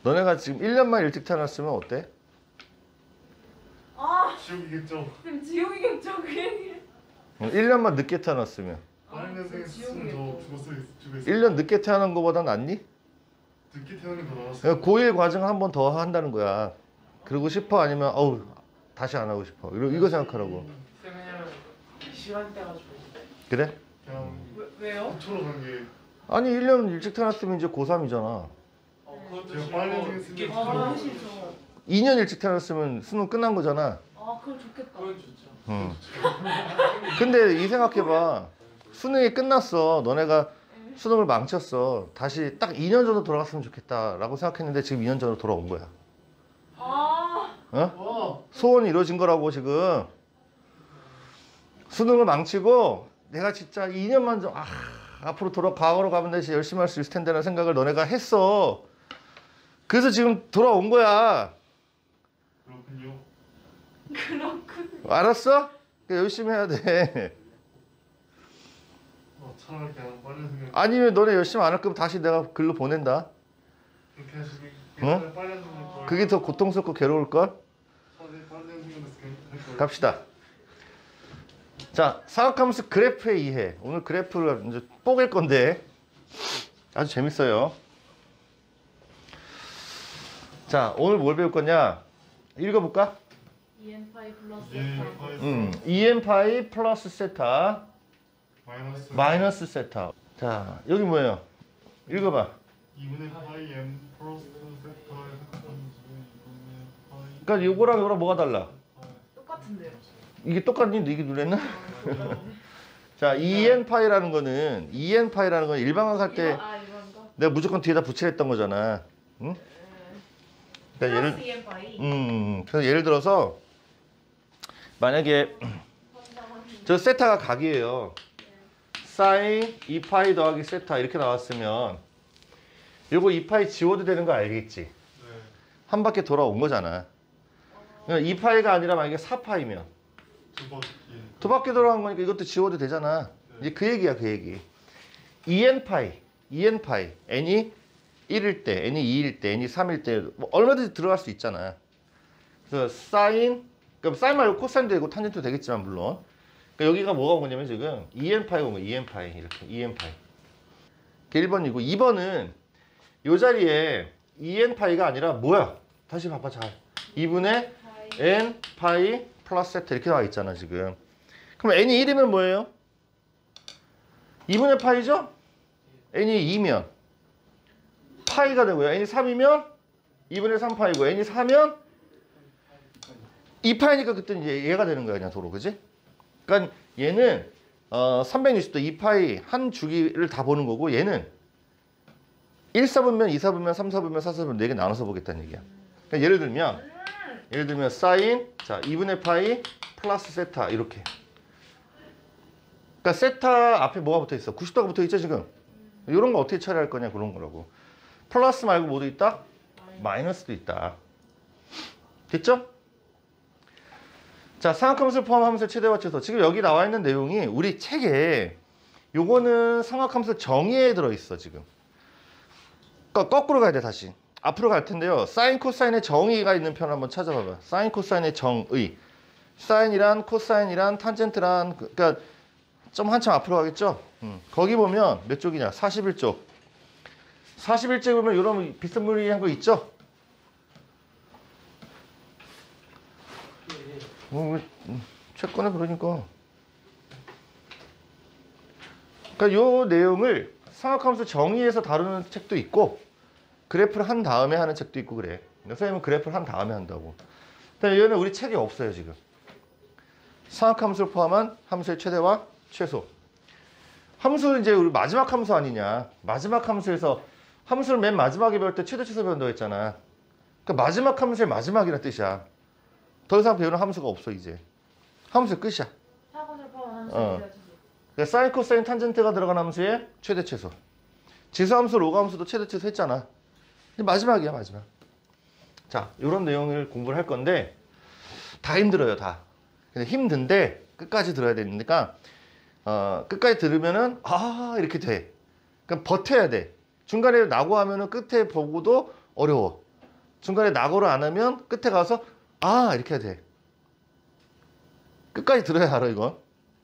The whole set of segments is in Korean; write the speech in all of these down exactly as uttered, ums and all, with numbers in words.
너네가 지금 일 년만 일찍 태어났으면 어때? 아, 지옥이겠죠. 쌤 지옥이겠죠 그 얘기. 어, 일 년만 늦게 태어났으면. 빠른 년생에 있으면 저 죽었을 죽었을. 일 년 늦게 태어난 거보다 낫니? 늦게 태어나는 거 나왔어. 그러니까 고일 과정을 한 번 더 한다는 거야. 그러고 싶어? 아니면 어우 다시 안 하고 싶어? 이거, 이거 생각하라고. 쌤 그냥 시간대가 좋은데. 그래? 그냥 왜, 왜요? 고초로 간 게. 아니 일 년 일찍 태어났으면 이제 고삼이잖아. 어 그것도 제가 싫고 빨리 늦게 생겼으면 아, 너무 들어오고. 싫죠. 이 년 일찍 태어났으면 수능 끝난 거잖아. 아, 그럼 좋겠다. 그건 좋죠. 응. 근데 이 생각해봐. 수능이 끝났어. 너네가 수능을 망쳤어. 다시 딱 이 년 전으로 돌아갔으면 좋겠다라고 생각했는데 지금 이 년 전으로 돌아온 거야. 아, 어? 와. 소원이 이루어진 거라고 지금. 수능을 망치고 내가 진짜 이 년만 좀 아, 앞으로 돌아 과거로 가면 다시 열심히 할 수 있을 텐데라는 생각을 너네가 했어. 그래서 지금 돌아온 거야. 그렇군요. 그렇군. 알았어? 그러니까 열심히 해야 돼. 어, 차라리 그냥 빨리 생각. 아니면 너네 열심히 안 할 거면 다시 내가 글로 보낸다. 그렇게 하시면 어? 빨리 생각 걸. 그게 더 고통스럽고 괴로울걸? 차라리 빨리 생각했을 걸. 갑시다. 자, 사각함수 그래프의 이해. 오늘 그래프를 이제 뽀갤 건데 아주 재밌어요. 자, 오늘 뭘 배울 거냐? 읽어볼까? 이엔 파이 플러스 예, 세타. 파이 음, 이엔 파이 플러스 세타 마이너스 마이너스 세타. 자, 여기 뭐예요? 읽어봐. 이분의 파이 m 플러스 세타의 합함수 이분의 파이. 그러니까 요거랑 요거랑 뭐가 달라? 똑같은데요. 이게 똑같니? 너 이게 누랬나? 자, 이엔 파이라는 거는 이엔 파이라는 건 일반항 할 때 아, 이건 거. 내가 무조건 뒤에다 붙이랬던 거잖아. 응? 그러니까 플러스 예를 이엔 파이. 음, 그래서 예를 들어서 만약에 저 세타가 각이에요. 사인 이 파이 더하기 세타 이렇게 나왔으면 요거 이 파이 지워도 되는 거 알겠지? 네. 한 바퀴 돌아온 거잖아. 그러니까 이 파이가 아니라 만약에 사 파이면 두 바퀴. 두 바퀴 돌아간 거니까 이것도 지워도 되잖아. 이제 그 얘기야, 그 얘기. 이엔 파이, 이엔 파이, n이 일일 때, n이 이일 때, n이 삼일 때, 뭐 얼마든지 들어갈 수 있잖아. 그래서 사인, 그럼 사인 말고 코사인도 되고 탄젠트도 되겠지만 물론. 그러니까 여기가 뭐가 온 거냐면 지금 이엔 파이가 온 거야, 이엔 파이 이렇게 이엔 파이. 그게 일 번이고 이 번은 요 자리에 이엔 파이가 아니라 뭐야? 다시 봐봐 잘. 이분의 n 파이 플러스 세타 이렇게 나와 있잖아 지금. 그럼 n이 일이면 뭐예요? 이분의 파이죠? n이 이면 파이가 되고요. n이 삼이면 이분의 삼 파이고 n이 사면 이 파이니까 그때는 이제 얘가 되는 거야 그냥 도로. 그지? 그러니까 얘는 어, 삼백육십 도 이 파이 한 주기를 다 보는 거고 얘는 일 사분면, 이 사분면, 삼 사분면, 사 사분면 네 개 나눠서 보겠다는 얘기야. 그러니까 예를 들면 예를 들면 사인 자 이분의 파이 플러스 세타 이렇게. 그러니까 세타 앞에 뭐가 붙어 있어? 구십 도가 붙어 있죠 지금. 이런 거 어떻게 처리할 거냐 그런 거라고. 플러스 말고 뭐도 있다? 마이너스도 있다. 됐죠? 자, 삼각함수를 포함하면서 최대와 최소. 지금 여기 나와 있는 내용이 우리 책에 요거는 삼각함수 정의에 들어있어 지금. 그러니까 거꾸로 가야 돼 다시. 앞으로 갈 텐데요. 사인 코사인의 정의가 있는 편 한번 찾아봐봐. 사인 코사인의 정의. 사인이란 코사인이란 탄젠트란 그러니까 좀 한참 앞으로 가겠죠? 음. 거기 보면 몇 쪽이냐? 사십일 쪽. 사십일 쪽에 보면 이런 비스무리한 거 있죠? 뭐, 채권에 그러니까. 그러니까 요 내용을 삼각함수 정의에서 다루는 책도 있고 그래프를 한 다음에 하는 책도 있고 그래. 선생님은 그래프를 한 다음에 한다고. 근데 얘는 우리 책에 없어요 지금. 삼각함수를 포함한 함수의 최대와 최소. 함수는 이제 우리 마지막 함수 아니냐. 마지막 함수에서 함수를 맨 마지막에 배울 때 최대 최소 배운다고 했잖아. 그러니까 마지막 함수의 마지막이라는 뜻이야. 더 이상 배우는 함수가 없어 이제. 함수 끝이야. 사각함수를 포함한 함수. 어. 그러니까 사인 코사인 탄젠트가 들어간 함수의 최대 최소. 지수함수 로그함수도 최대 최소 했잖아. 근데 마지막이야 마지막. 자, 이런 내용을 공부를 할 건데 다 힘들어요 다. 근데 힘든데 끝까지 들어야 되니까 어, 끝까지 들으면은 아 이렇게 돼. 그러니까 버텨야 돼. 중간에 나고 하면은 끝에 보고도 어려워. 중간에 낙오를 안 하면 끝에 가서 아 이렇게 해야 돼. 끝까지 들어야 알아 이건.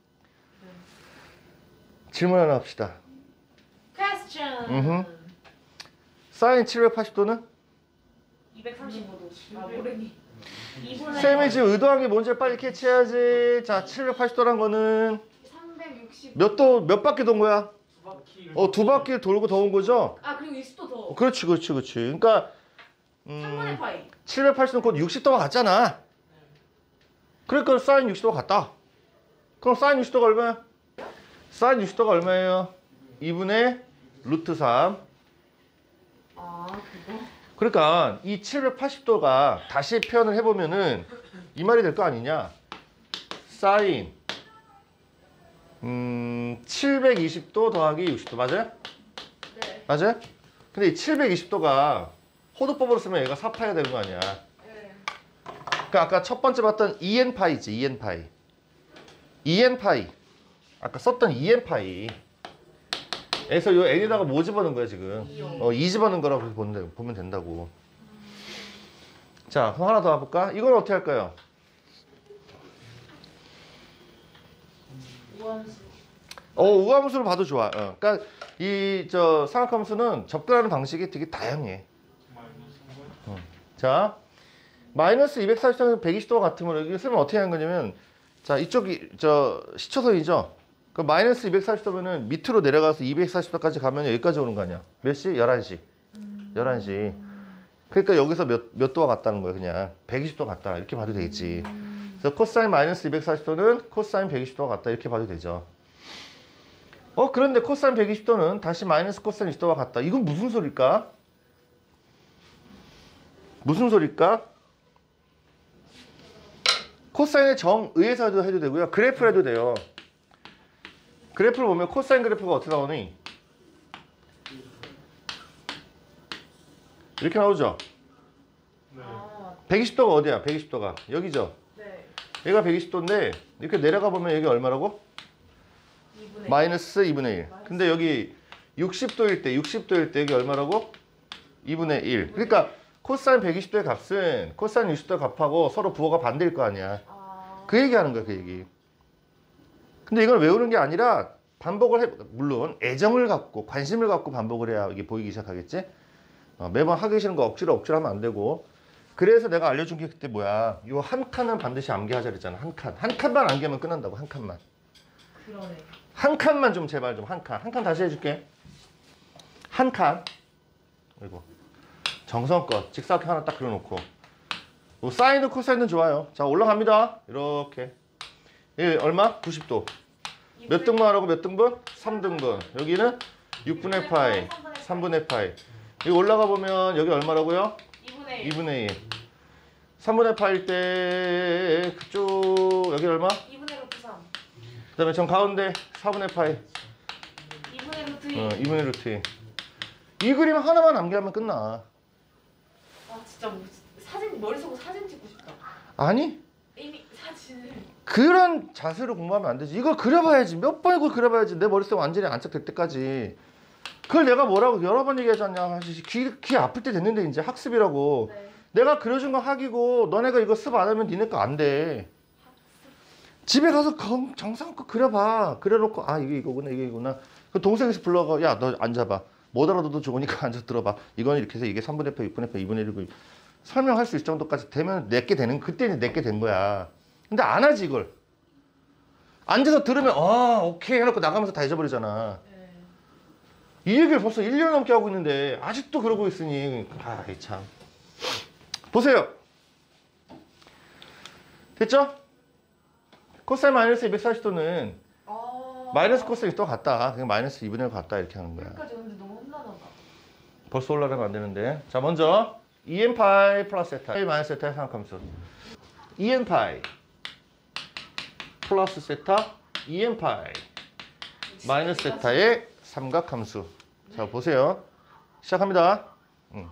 질문 하나 합시다. 퀘스천. 음흠. 사인 칠백팔십 도는? 이백삼십오 도. 아 모르니. 이분의 쌤이 지금 의도한 게 뭔지 빨리 캐치해야지. 자, 칠백팔십 도란 거는 삼백육십. 몇 도, 몇 바퀴 돈 거야? 두 바퀴. 어, 두 바퀴 돌고 더 온 거죠? 아 그리고 육십 도 더. 어, 그렇지, 그렇지, 그렇지. 그러니까 삼분의 음, 파이. 칠백팔십 도는 곧 육십 도가 같잖아. 그러니까 사인 육십 도가 같다. 그럼 사인 육십 도가 얼마야? 사인 육십 도가 얼마예요? 이분의 루트 삼. 아 그거. 그러니까 이 칠백팔십 도가 다시 표현을 해보면은 이 말이 될 거 아니냐? 사인 음, 칠백이십 도 더하기 육십 도 맞아요? 네. 맞아요? 근데 이 칠백이십 도가 호도법으로 쓰면 얘가 사 파이가 되는 거 아니야? 네. 그러니까 아까 첫 번째 봤던 이엔 파이지, 이엔 파이. 이엔 파이. 아까 썼던 이엔 파이. 에서 요 n에다가 뭐 집어넣은 거야 지금? 이요. 어, 이 집어넣은 거라고 보면, 보면 된다고. 자, 그럼 하나 더 해볼까? 이건 어떻게 할까요? 우함수. 어, 우함수로 봐도 좋아. 어, 그러니까 이 저 삼각함수는 접근하는 방식이 되게 다양해. 마이너스 자, 마이너스 이백사십 도에서 백이십 도가 같으면 여기 쓰면 어떻게 하는 거냐면, 자, 이쪽이 저 시초선이죠. 그 마이너스 이백사십 도면은 밑으로 내려가서 이백사십 도까지 가면 여기까지 오는 거 아니야? 몇 시? 열한 시. 열한 시. 그러니까 여기서 몇, 몇 도가 같다는 거야, 그냥. 백이십 도 같다. 이렇게 봐도 되겠지. 그래서 코사인 마이너스 이백사십 도는 코사인 백이십 도가 같다. 이렇게 봐도 되죠. 어, 그런데 코사인 백이십 도는 다시 마이너스 코사인 이십 도가 같다. 이건 무슨 소릴까? 무슨 소릴까? 코사인의 정의에서 해도, 해도 되고요. 그래프를 해도 돼요. 그래프를 보면 코사인 그래프가 어떻게 나오니? 이렇게 나오죠? 네. 아 백이십 도가 어디야? 백이십 도가 여기죠? 네. 얘가 백이십 도인데 이렇게 내려가 보면 여기 얼마라고? 이분의 마이너스 이분의 일. 근데 여기 육십 도일 때 육십 도일 때 여기 얼마라고? 이분의 일. 그러니까 코사인 백이십 도의 값은 코사인 육십 도의 값하고 서로 부호가 반대일 거 아니야. 아. 그 얘기하는 거야, 그 얘기. 근데 이걸 외우는 게 아니라 반복을 해, 물론 애정을 갖고 관심을 갖고 반복을 해야 이게 보이기 시작하겠지. 어, 매번 하기 싫은 거 억지로 억지로 하면 안 되고. 그래서 내가 알려준 게 그때 뭐야? 요 한 칸은 반드시 암기하자 그랬잖아. 한 칸. 한 칸만 암기하면 끝난다고. 한 칸만. 그러네. 한 칸만 좀 제발 좀 한 칸. 한 칸 다시 해줄게. 한 칸. 그리고 정성껏 직사각형 하나 딱 그려놓고. 뭐 사인도 코사인도 좋아요. 자, 올라갑니다. 이렇게. 예, 얼마? 구십 도. 몇 등분 하라고 몇 등분? 삼 등분. 여기는 육분의 파이, 삼분의 파이. 여기 올라가 보면 여기 얼마라고요? 이분의 일. 이분의 일. 삼분의 파일 때 그쪽 여기 얼마? 이분의 루트 삼. 그 다음에 전 가운데 사분의 파이. 이분의 루트 이. 어, 이분의 루트 이. 이 그림 하나만 암기하면 끝나. 아 진짜 뭐, 사진 머릿속으로 사진 찍고 싶다. 아니? 이미 사진을. 그런 자세로 공부하면 안 되지. 이걸 그려봐야지. 몇 번 이걸 그려봐야지. 내 머릿속에 완전히 안착될 때까지. 그걸 내가 뭐라고 여러 번 얘기하지 않냐. 귀, 귀 아플 때 됐는데 이제 학습이라고. 네. 내가 그려준 거 학이고 너네가 이거 습 안 하면 니네 거 안 돼. 집에 가서 정- 정성껏 그려봐. 그려놓고 아 이게 이거구나 이게 이거구나. 그 동생에서 불러가 야 너 앉아봐. 못 알아도 좋으니까 앉아 들어봐. 이건 이렇게 해서 이게 삼분의 파, 육분의 파, 이분의 일 설명할 수 있을 정도까지 되면 내게 되는 그때는 내게 된 거야. 근데 안 하지 이걸. 앉아서 들으면 아 오케이 해놓고 나가면서 다 잊어버리잖아. 네. 이 얘기를 벌써 일 년 넘게 하고 있는데 아직도 그러고 있으니 아이 참. 보세요. 됐죠? 코사인 마이너스 이백사십 도는 아. 마이너스 코사인 또 같다. 그냥 마이너스 이분의 일 같다 이렇게 하는 거야. 여기까지 오는데 너무 혼나나봐. 벌써 올라가면 안 되는데. 자, 먼저 이엔 파이 플러스 세타. 마이너스 세타의 삼각함수. 이엔 파이 플러스 세타 이엔 파이 마이너스 세타의 삼각함수. 자, 보세요. 시작합니다. 음.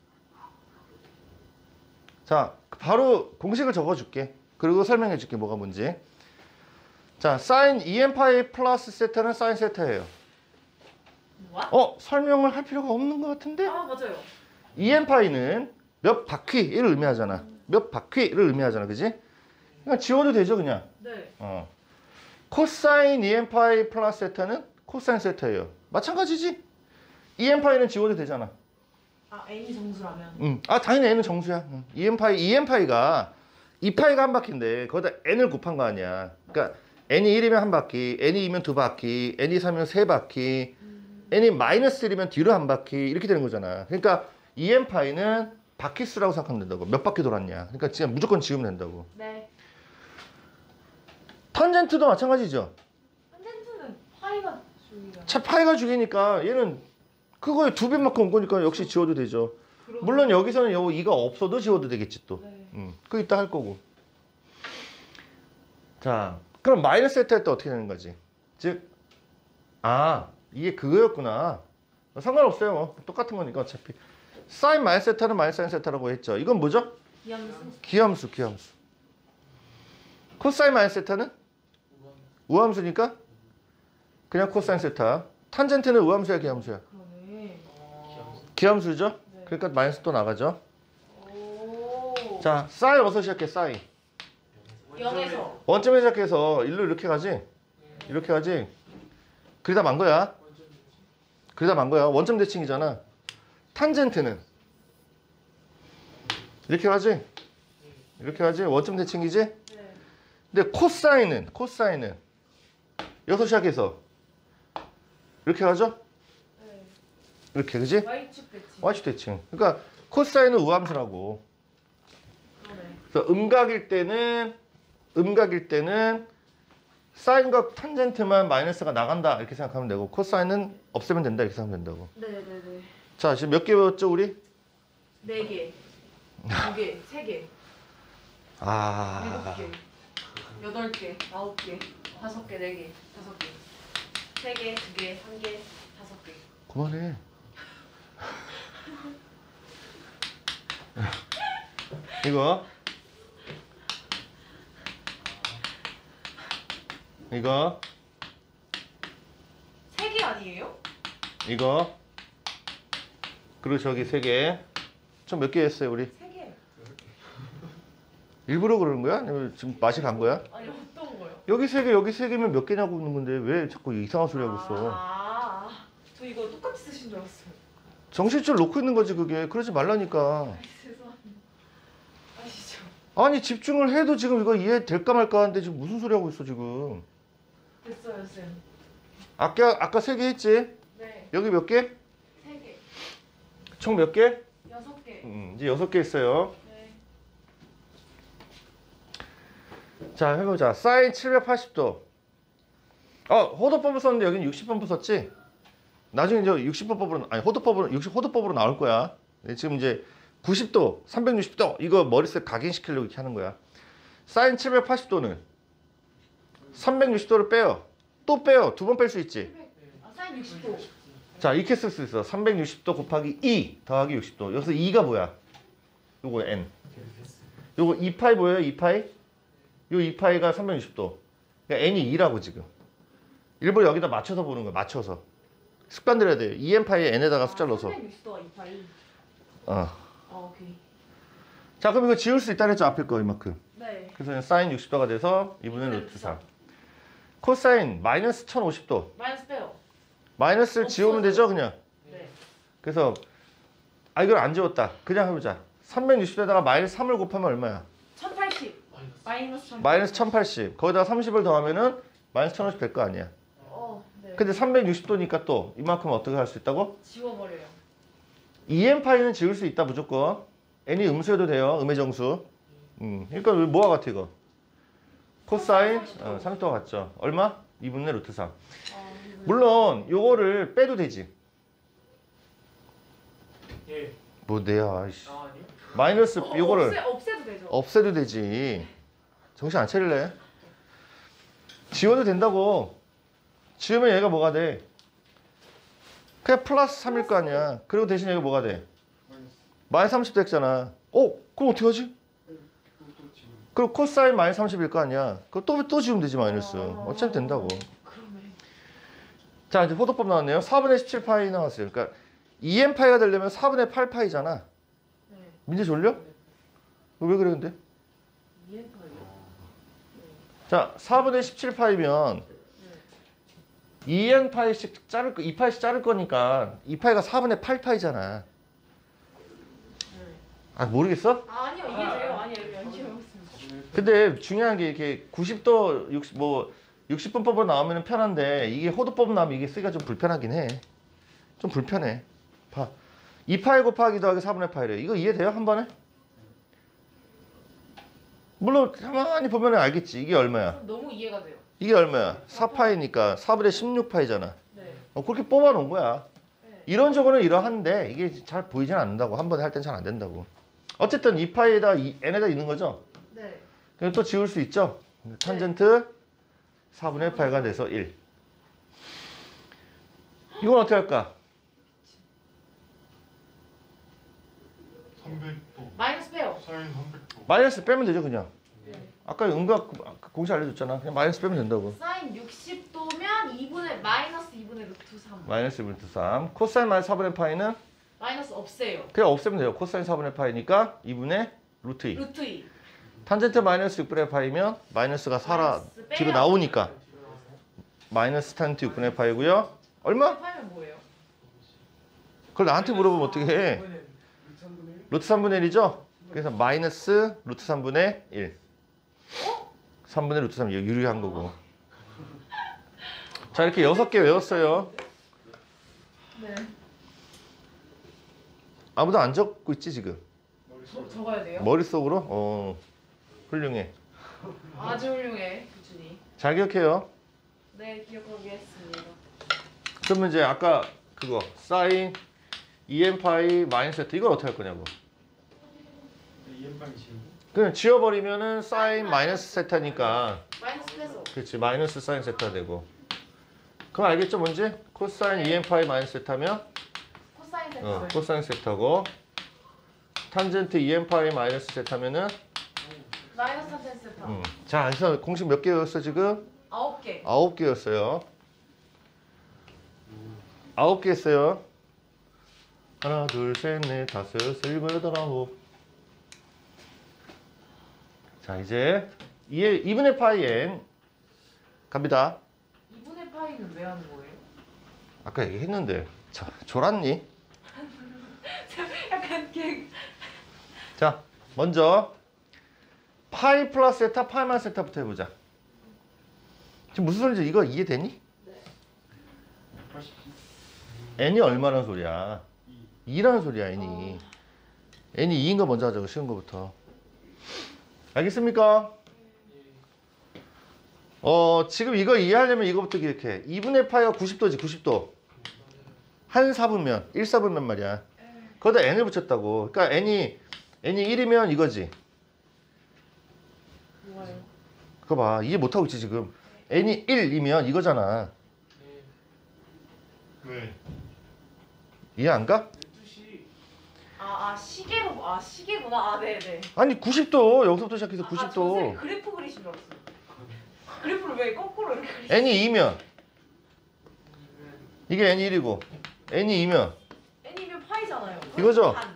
자, 바로 공식을 적어줄게. 그리고 설명해줄게 뭐가 뭔지. 자, 사인 이엔 파이 플러스 세타는 사인 세타예요. 뭐야? 어? 설명을 할 필요가 없는 것 같은데? 아 맞아요. 이엔 파이는 몇 바퀴를 의미하잖아. 몇 바퀴를 의미하잖아. 그지? 그냥 지워도 되죠 그냥. 네. 어. 코사인 이엠파이 플러스 세타는 코사인 세타예요. 마찬가지지. 이엠파이는 지워도 되잖아. 아 n이 정수라면. 음. 아 당연히 n은 정수야. 음. 이엠파이 이엠파이가 이 파이가 한 바퀴인데 거기다 n을 곱한 거 아니야. 그러니까 n이 일이면 한 바퀴, n이 이면 두 바퀴, n이 삼이면 세 바퀴, 음. n이 마이너스 일이면 뒤로 한 바퀴 이렇게 되는 거잖아. 그러니까 이엠파이는 바퀴 수라고 생각하면 된다고. 몇 바퀴 돌았냐. 그러니까 그냥 무조건 지우면 된다고. 네. 탄젠트도 마찬가지죠. 탄젠트는 파이가 주기가. 차 파이가 죽이니까 얘는 그거에 두 배만큼 온 거니까 역시 지워도 되죠. 그럼- 물론 여기서는 요 이가 없어도 지워도 되겠지 또. 네. 음, 그거 이따 할 거고. 자, 그럼 마이너스 세타 할 때 어떻게 되는 거지? 즉, 아, 이게 그거였구나. 상관없어요. 똑같은 거니까 어차피. 사인 마이너스 세타는 마이너스 사인 세타라고 했죠. 이건 뭐죠? 이함수. 기함수, 기함수. 코사인 마이너스 세타는 우함수니까 그냥 코사인 세타. 탄젠트는 우함수야, 기함수야? 그러네. 기함수죠? 네. 그러니까 마이너스 또 나가죠. 오. 자, 사인 어디서 시작해? 사인. 영에서. 원점에 시작해서 일로 이렇게 가지? 이렇게 가지? 그러다 만 거야. 그러다 만 거야. 원점 대칭이잖아. 탄젠트는 이렇게 가지? 이렇게 가지? 원점 대칭이지? 네. 근데 코사인은 코사인은 여기서 시작해서 이렇게 가죠? 네. 이렇게 그지? Y축 대칭. Y축 대칭. 그러니까 코사인은 우함수라고. 그러네. 그래서 음각일 때는 음각일 때는 사인과 탄젠트만 마이너스가 나간다 이렇게 생각하면 되고 코사인은 없애면 된다 이렇게 생각하면 된다고. 네네네. 자 지금 몇 개 배웠죠 우리? 네 개. 두 개. 세 개. 아 일곱 개. 여덟 개. 아홉 개. 다섯 개. 네 개. 다섯 개. 세 개. 두 개. 한 개. 다섯 개. 그만해. 이거 이거 세 개 아니에요? 이거 그리고 저기 세 개. 좀 몇 개 했어요 우리? 세 개. 일부러 그러는 거야? 아니면 지금 맛이 간 거야? 아니 어떤 거요? 여기 세 개, 여기 세 개면 몇 개냐고 묻는 건데 왜 자꾸 이상한 소리 하고 있어? 아, 저 이거 똑같이 쓰신 줄 알았어요. 정신줄 놓고 있는 거지 그게. 그러지 말라니까. 아, 죄송합니다. 아시죠? 아니 집중을 해도 지금 이거 이해될까 말까 하는데 지금 무슨 소리 하고 있어 지금. 됐어요, 쌤. 아까 아까 세 개 했지? 네, 여기 몇 개? 세 개, 총 몇 개? 여섯 개. 음, 이제 여섯 개 했어요. 네, 자 해보자. 사인 칠백팔십 도. 어 호도법을 썼는데 여기는 육십 번부 썼지? 나중에 이제 육십 번법으로 아니 호도법으로 육십 호도법으로 나올 거야. 네, 지금 이제 구십 도, 삼백육십 도 이거 머릿속 각인시키려고 이렇게 하는 거야. 사인 칠백팔십 도는 삼백육십 도를 빼요. 또 빼요. 두 번 뺄 수 있지. 칠백. 아, 사인 육십 도. 자 이렇게 쓸 수 있어. 삼백육십 도 곱하기 이 더하기 육십 도. 여기서 이가 뭐야? 요거 n. 요거 이 파이 뭐예요? 이 파이? 요 이 파이가 삼백육십 도. 그러니까 n이 이라고 지금. 일부러 여기다 맞춰서 보는 거야. 맞춰서. 습관 들여야 돼요. 이 엔 파이에 n에다가 숫자 넣어서. 삼백육십 도가 이 파이. 어. 아, 오케이. 자 그럼 이거 지울 수 있다 그랬죠. 앞에 거 이만큼. 네. 그래서 그냥 사인 육십 도가 돼서 이분의 루트 삼. 코사인 마이너스 천오십 도. 마이너스 빼요. 마이너스를 지우면 되죠 그냥. 네. 그래서 아 이걸 안 지웠다. 그냥 해보자. 삼백육십 도에다가 마이너스 삼을 곱하면 얼마야? 천팔십. 마이너스 천팔십. 마이너스 천팔십. 거기다가 삼십을 더하면은 마이너스 천오십 될 거 아니야. 어, 네. 근데 삼백육십 도니까 또 이만큼 어떻게 할 수 있다고? 지워버려요. 이 엔 파이는 지울 수 있다 무조건. n이 음수여도 돼요. 음의 정수. 음, 그러니까 뭐가 같아 이거? 코사인 어, 삼십 도가 같죠. 얼마? 이분의 루트 삼. 아, 이거- 물론 요거를 빼도 되지. 예. 뭐 내야. 이씨. 아 아니요? 마이너스 어, 요거를 없애, 없애도 되죠. 없애도 되지. 정신 안 차릴래? 지워도 된다고. 지우면 얘가 뭐가 돼? 그냥 플러스 삼일 거 아니야. 그리고 대신 얘가 뭐가 돼? 마이너스 삼십 됐잖아. 어? 그럼 어떻게 하지? 그리고 코사인 마이너스 삼십일 거 아니야. 그거 또, 또 지우면 되지 마이너스. 어차피 된다고. 그러네. 자 이제 호도법 나왔네요. 사분의 십칠 파이 나왔어요. 그러니까 이 엔 파이가 되려면 사분의 팔 파이잖아. 네. 민재 졸려? 왜 그래 근데? 이엔 파이요? 자, 사분의 십칠 파이면 이엔 파이씩 자를 거, 이 파이씩 자를 거니까 이 파이가 사분의 팔 파이잖아. 아, 모르겠어? 아, 아니요, 이게 돼요. 아니요, 열심히 해봤습니다. 근데 중요한 게 이렇게 구십 도 육십 뭐 육십 분법으로 나오면 편한데 이게 호도법 나오면 이게 쓰기가 좀 불편하긴 해. 좀 불편해. 봐. 이 파이 곱하기 더하기 사분의 파이래. 이거 이해돼요? 한 번에? 물론 가만히 보면 알겠지. 이게 얼마야? 너무 이해가 돼요. 이게 얼마야? 사 파이니까 사분의 십육 파이잖아. 네. 어, 그렇게 뽑아 놓은 거야. 네. 이론적으로는 이러한데 이게 잘 보이진 않는다고. 한 번에 할 땐 잘 안 된다고. 어쨌든 이 파이에다 이 n에다 있는 거죠. 네. 그럼 또 지울 수 있죠. 탄젠트 사분의 팔가 돼서 일. 이건 어떻게 할까? 삼백 도. 마이너스 빼요. 사인 삼백 도. 마이너스 빼면 되죠 그냥. 네. 아까 음각 공식 알려줬잖아. 그냥 마이너스 빼면 된다고. 사인 육십 도면 이분의 마이너스 이분의 루트 삼. 마이너스 일 분의 삼. 코사인 마이너스 사분의 파이는 마이너스 없애요. 그냥 없애면 돼요. 코사인 사분의 파이니까 이분의 루트 이. 루트 이. 탄젠트 마이너스 육 분의 파이면 마이너스가 살아 마이너스 빼요. 뒤로 나오니까 마이너스 탄젠트 육 분의 파이고요. 얼마? 파이면 뭐예요? 그걸 나한테 물어보면 어떻게 해? 이번엔 삼분의 일? 루트 삼분의 일이죠? 그래서 마이너스 루트 삼분의 일. 삼분의 루트 삼 유리한 거고. 자, 이렇게 여섯 개 외웠어요. 네. 아무도 안 적고 있지 지금? 저, 적어야 돼요? 머릿속으로? 어, 훌륭해. 아주 훌륭해, 부준이. 잘 기억해요. 네, 기억하겠습니다. 그러면 이제 아까 그거 사인 이엔 파이 마이너스 세타 이걸 어떻게 할 거냐고. 이엠빵 지우고 그냥 지워버리면은 사인 마이너스 세타니까 마이너스 빼서. 그렇지 마이너스 사인 세타 되고. 그럼 알겠죠 뭔지? 코사인 이엔 파이 마이너스 세타면 코사인 세타. 어, 코사인 세타고 탄젠트 이엔 파이 마이너스 세타면은 마이너스 탄젠 세타. 음. 자, 그래서 공식 몇 개였어 지금? 아홉 개. 아홉 개였어요. 아홉 개 했어요. 하나, 둘, 셋, 넷, 다섯, 여섯, 일곱, 여덟, 아홉. 자, 이제 이분의 파이 n 갑니다. 이분의 파이는 왜 하는 거예요? 아까 얘기했는데. 자, 졸았니? 약간 개. 자, 먼저 파이 플러스 세타, 파이 마이너스 세타부터 해보자. 지금 무슨 소리인지 이거 이해되니? 팔십. n이 얼마라는 소리야? 이라는 소리야, n이. n이 이인 거 먼저 하자고, 쉬운 거부터. 알겠습니까? 어, 지금 이거 이해하려면 이거부터 기억해. 이분의 파이가 구십 도지, 구십 도. 한 사분면, 일 사분면 말이야. 거기다 n을 붙였다고. 그러니까 n이, n이 일이면 이거지. 뭐예요? 그거 봐. 이해 못하고 있지, 지금. n이 일이면 이거잖아. 네. 이해 안 가? 열두 아, 아 시계로 아 시계구나. 아, 네, 네. 아니, 구십 도. 여기서부터 시작해서 아, 구십 아, 도. 선생님 그래프 그리신 줄 알았어요. 그래프를 왜 거꾸로 이렇게 그리시? n이 이면 이게 n이 일이고 n이 이면 n이면 파이잖아요. 이거죠? 반.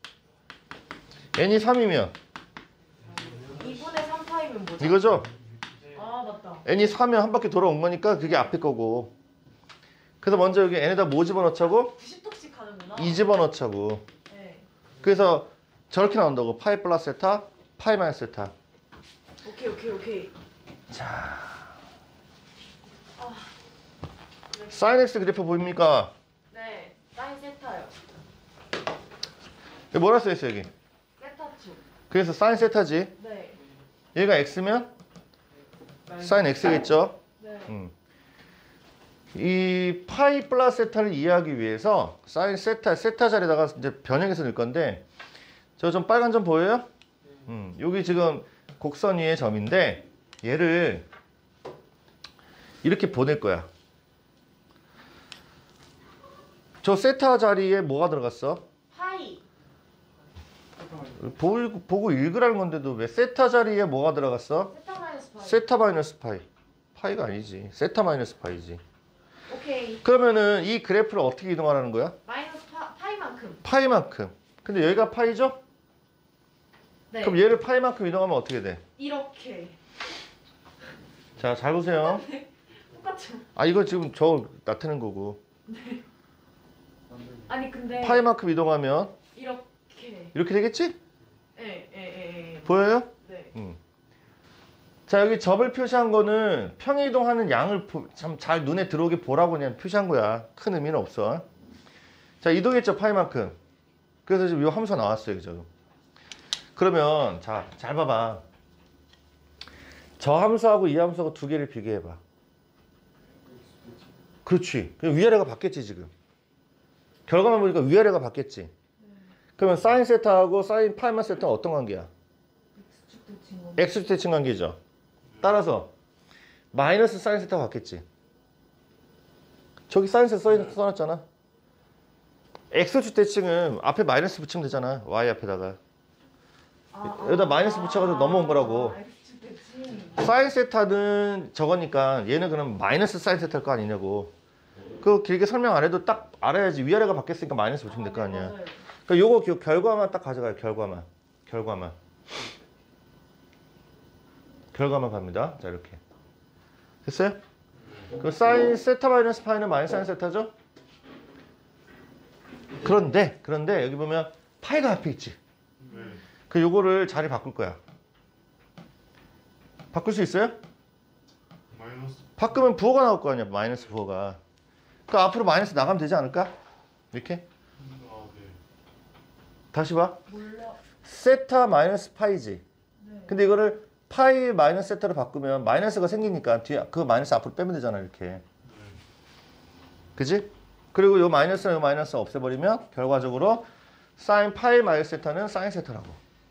n이 삼이면 이분의 삼 파이면 뭐죠? 이거죠? 아, 맞다. n이 사면 한 바퀴 돌아온 거니까 그게 앞에 거고. 그래서 먼저 여기 n에다 뭐 집어넣자고? 구십 도씩 하는구나. 이 집어넣자고. 네. 그래서 저렇게 나온다고. 파이 플러스 세타, 파이 마이너스 세타. 오케이, 오케이, 오케이. 자, 아, 사인 x 그래프 보입니까? 네. 사인 세타요. 여기 뭐라 써있어 여기? 세타축. 그래서 사인 세타지. 네. 얘가 x면 사인 x겠죠? 네. 음. 이 파이 플러스 세타를 이해하기 위해서 사인 세타, 세타 자리에다가 이제 변형해서 넣을 건데 저 좀 빨간 점 보여요? 음, 여기 지금 곡선 위의 점인데 얘를 이렇게 보낼 거야. 저 세타 자리에 뭐가 들어갔어? 파이. 보고, 보고 읽으라는 건데도 왜 세타 자리에 뭐가 들어갔어? 세타 마이너스 파이. 세타 마이너스 파이. 파이가 아니지. 세타 마이너스 파이지. 오케이. 그러면은 이 그래프를 어떻게 이동하라는 거야? 마이너스 파, 파이만큼. 파이만큼. 근데 여기가 파이죠? 네. 그럼 얘를 파이만큼 이동하면 어떻게 돼? 이렇게. 자, 잘 보세요. 똑같죠? 아, 이거 지금 저 나타낸 거고. 아니 근데 파이만큼 이동하면 이렇게. 이렇게 되겠지? 예, 예, 예, 예. 보여요? 네. 음. 자, 여기 접을 표시한 거는 평행 이동하는 양을 참 잘 눈에 들어오게 보라고 그냥 표시한 거야. 큰 의미는 없어. 자, 이동했죠, 파이만큼. 그래서 지금 이 함수가 나왔어요, 그죠? 그러면 자, 잘 봐봐. 저 함수하고 이 함수하고 두 개를 비교해봐. 그렇지. 그냥 위아래가 바뀌었지, 지금. 결과만 보니까 위아래가 바뀌었지. 그러면 사인 세타하고 사인 파이만 세타는 어떤 관계야? X축 대칭. X축 대칭 관계죠. 따라서 마이너스 사인 세타가 바뀌었지. 저기 사인 세타 써, 써놨잖아. X축 대칭은 앞에 마이너스 붙이면 되잖아. Y 앞에다가. 아, 여기다 마이너스 붙여가지고 넘어온 거라고. 아, X축 대칭. 사인 세타는 저거니까 얘는 그럼 마이너스 사인 세타일 거 아니냐고. 그거 길게 설명 안 해도 딱 알아야지. 위아래가 바뀌었으니까 마이너스 붙이면 될 거 아, 네, 아니야. 맞아요. 그러니까 요거 기- 결과만 딱 가져가요. 결과만. 결과만. 결과만 갑니다. 자, 이렇게. 됐어요? 그 사인 세타 마이너스 파이는 마이너스 사인 세타죠? 그런데 그런데 여기 보면 파이가 앞에 있지. 네. 그 요거를 자리 바꿀 거야. 바꿀 수 있어요? 마이너스 바꾸면 부호가 나올 거 아니야. 마이너스 부호가. 그 앞으로 마이너스 나가면 되지 않을까? 이렇게. 아, 네. 다시 봐. 몰라. 세타 마이너스 파이지. 네. 근데 이거를 파이 마이너스 세타로 바꾸면 마이너스가 생기니까 뒤에 그 마이너스 앞으로 빼면 되잖아, 이렇게. 네. 그지? 그리고 요 마이너스랑 요 마이너스 없애버리면 결과적으로 사인 파이 마이너스 세타는 사인 세타라고.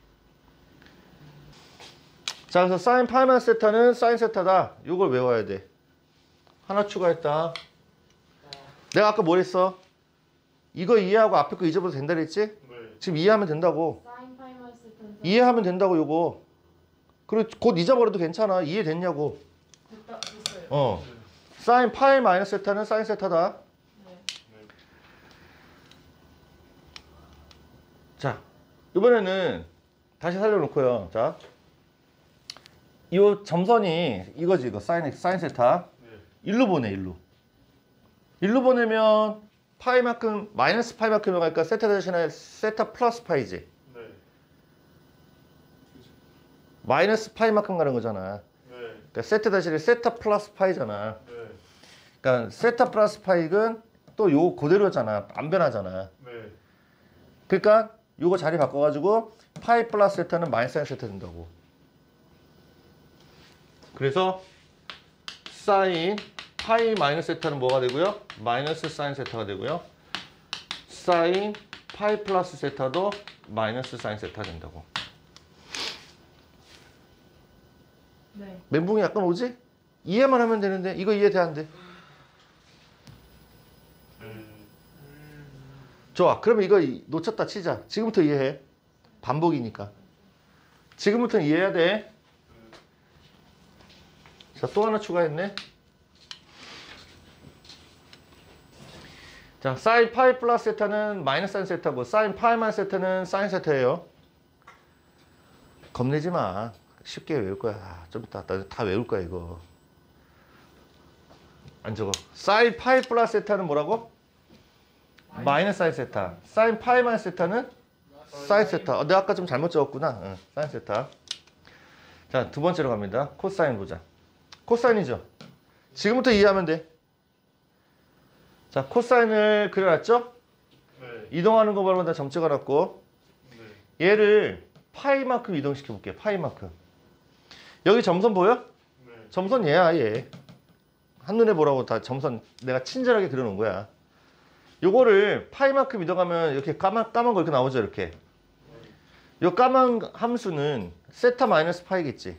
자, 그래서 사인 파이 마이너스 세타는 사인 세타다. 요걸 외워야 돼. 하나 추가했다. 내가 아까 뭘 했어? 이거 이해하고 앞에 거 잊어버려도 된다 그랬지? 네. 지금 이해하면 된다고. 사인 파이 마이너스 세타는 이해하면 된다고 요거. 그리고 곧 잊어버려도 괜찮아. 이해됐냐고. 됐다 됐어요. 어. 사인 파이 마이너스 세타는 사인 세타다. 네. 자, 이번에는 다시 살려놓고요. 자, 이 점선이 이거지, 이거 사인 사인 세타. 네. 일로 보내, 일로. 일로 보내면 파이만큼 마이너스 파이만큼 가니까 세타 대신에 세타 플러스 파이지. 네. 마이너스 파이만큼 가는 거잖아. 네. 그러니까 세타 대신에 세타 플러스 파이잖아. 네. 그러니까 세타 플러스 파이는 또 요 그대로잖아. 안 변하잖아. 네. 그러니까 요거 자리 바꿔가지고 파이 플러스 세타는 마이너스 사인 세타 된다고. 그래서 사인 파이 마이너스 세타는 뭐가 되고요? 마이너스 사인 세타가 되고요. 사인 파이 플러스 세타도 마이너스 사인 세타 된다고. 네. 멘붕이 약간 오지? 이해만 하면 되는데 이거 이해 돼 안 돼? 네. 좋아. 그러면 이거 놓쳤다 치자. 지금부터 이해해. 반복이니까. 지금부터 이해해야 돼. 자, 또 하나 추가했네. 자, 사인 파이 플러스 세타는 마이너스 사인 세타고 사인 파이 마이너스 세타는 사인 세타예요. 겁내지 마. 쉽게 외울 거야. 좀 이따 다, 다 외울 거야, 이거. 안 적어. 사인 파이 플러스 세타는 뭐라고? 마이너스 사인 세타. 사인 파이 마이너스 세타는 사인 세타. 어, 내가 아까 좀 잘못 적었구나. 응, 사인 세타. 자, 두 번째로 갑니다. 코사인 보자. 코사인이죠. 지금부터 이해하면 돼. 자, 코사인을 그려놨죠? 네. 이동하는 거 보면 다 점 찍어놨고 네. 얘를 파이만큼 이동시켜 볼게요. 파이만큼. 여기 점선 보여? 네. 점선 얘야, 얘. 한눈에 보라고 다 점선 내가 친절하게 그려놓은 거야. 요거를 파이만큼 이동하면 이렇게 까만, 까만 거 이렇게 나오죠, 이렇게. 요 까만 함수는 세타 마이너스 파이겠지.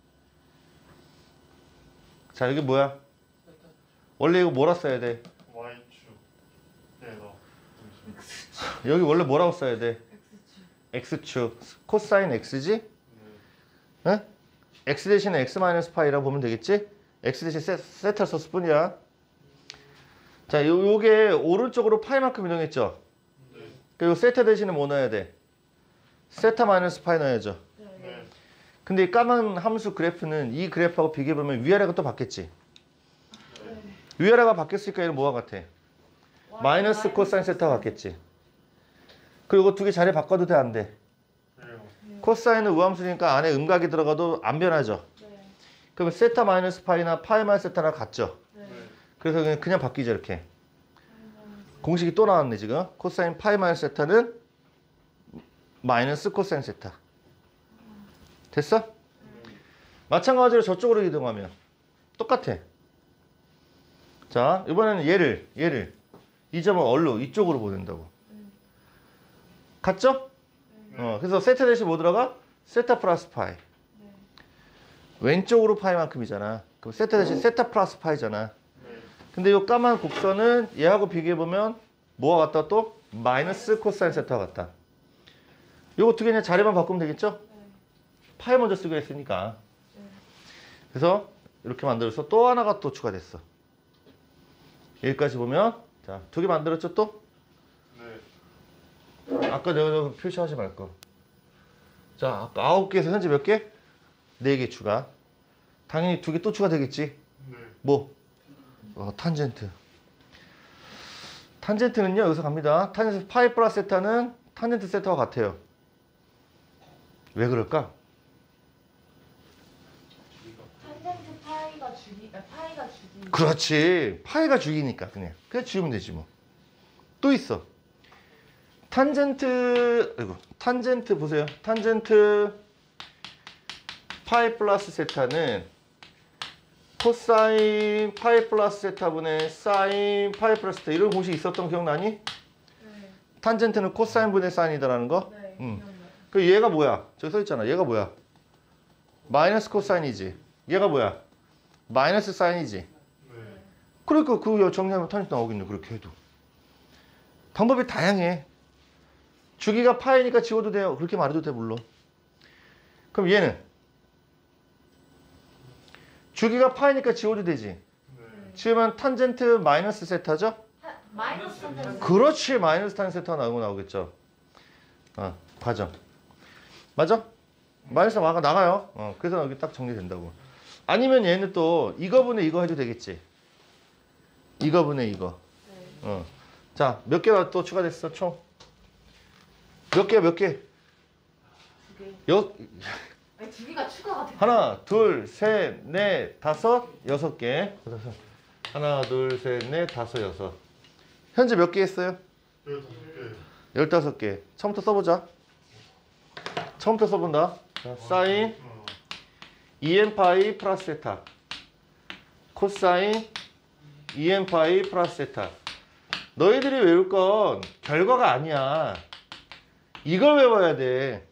자, 여기 뭐야? 원래 이거 뭐라 써야 돼? Y축. 네, 나. 여기 원래 뭐라고 써야 돼? X축. X축. 코사인 X지? 네. 응? X 대신에 X 마이너스 파이라고 보면 되겠지? X 대신 세, 세타를 썼을 뿐이야. 자, 요, 요게 오른쪽으로 파이만큼 이동했죠? 네. 그리고 세타 대신에 뭐 넣어야 돼? 세타 마이너스 파이 넣어야죠. 근데 이 까만 함수 그래프는 이 그래프하고 비교해보면 위아래가 또 바뀌었지. 네. 위아래가 바뀌었으니까 얘는 뭐가 같아? 마이너스 코사인 세타가 같겠지. 그리고 두 개 자리 바꿔도 돼, 안 돼? 돼요. 코사인은 우함수니까 안에 음각이 들어가도 안 변하죠. 네. 그러면 세타 마이너스 파이나 파이 마이너스 세타랑 같죠. 네. 그래서 그냥, 그냥 바뀌죠, 이렇게. 공식이 또 나왔네, 지금. 코사인 파이 마이너스 세타는 마이너스 코사인 세타. 됐어? 마찬가지로 저쪽으로 이동하면 똑같아. 자, 이번에는 얘를, 얘를. 이 점을 얼로 이쪽으로 보낸다고. 같죠? 어, 그래서 세타 대신 뭐 들어가? 세타 플러스 파이. 왼쪽으로 파이만큼이잖아. 그럼 세타 대신 세타 플러스 파이잖아. 근데 이 까만 곡선은 얘하고 비교해보면 뭐가 같다 또? 마이너스 코사인 세타가 같다. 요거 두 개는 자리만 바꾸면 되겠죠? 파이 먼저 쓰기로 했으니까. 그래서 이렇게 만들어서 또 하나가 또 추가됐어. 여기까지 보면 자, 두 개 만들었죠 또? 네. 아까 내가 저거 표시하지 말걸. 자, 아까 아홉 개에서 현재 몇 개? 네 개 추가. 당연히 두 개 또 추가되겠지. 네. 뭐? 어, 탄젠트. 탄젠트는요, 여기서 갑니다. 탄젠트 파이 플러스 세타는 탄젠트 세타와 같아요. 왜 그럴까? 탄젠트 파이가 주기, 아, 파이가 주기. 그렇지. 파이가 죽이니까 그냥. 그냥 지우면 되지 뭐. 또 있어. 탄젠트, 아이고, 탄젠트 보세요. 탄젠트 파이 플러스 세타는 코사인 파이 플러스 세타분의 사인 파이 플러스 세타 이런 공식 있었던 거 기억나니? 네. 탄젠트는 코사인 분의 사인이다라는 거? 네. 응. 기억나요. 그 얘가 뭐야? 저기 써 있잖아. 얘가 뭐야? 마이너스 코사인이지. 얘가 뭐야? 마이너스 사인이지. 네. 그러니까 그거 정리하면 탄젠트 나오겠네. 그렇게 해도. 방법이 다양해. 주기가 파이니까 지워도 돼요. 그렇게 말해도 돼 물론. 그럼 얘는 주기가 파이니까 지워도 되지. 네. 지우면 탄젠트 마이너스 세타죠? 타- 마이너스 탄젠트. 그렇지. 마이너스 탄 세타가 나오고 나오겠죠. 어, 과정. 맞아? 마이너스 나가, 나가요. 어, 그래서 여기 딱 정리된다고. 아니면 얘는 또 이거분의 이거 해도 되겠지. 이거분의 이거. 네. 어. 자, 몇 개가 또 추가됐어, 총? 몇 개, 몇 개? 두 개. 여, 아니 두 개가 추가가 돼. 하나, 둘, 셋, 넷, 다섯, 여섯 개. 하나, 둘, 셋, 넷, 다섯, 여섯. 현재 몇 개 했어요? 열다섯 개. 열다섯 개. 처음부터 써보자. 처음부터 써본다. 자, 사인 어. 이엔 파이 플러스 세타. 코사인 이엔 파이 플러스 세타. 너희들이 외울 건 결과가 아니야. 이걸 외워야 돼.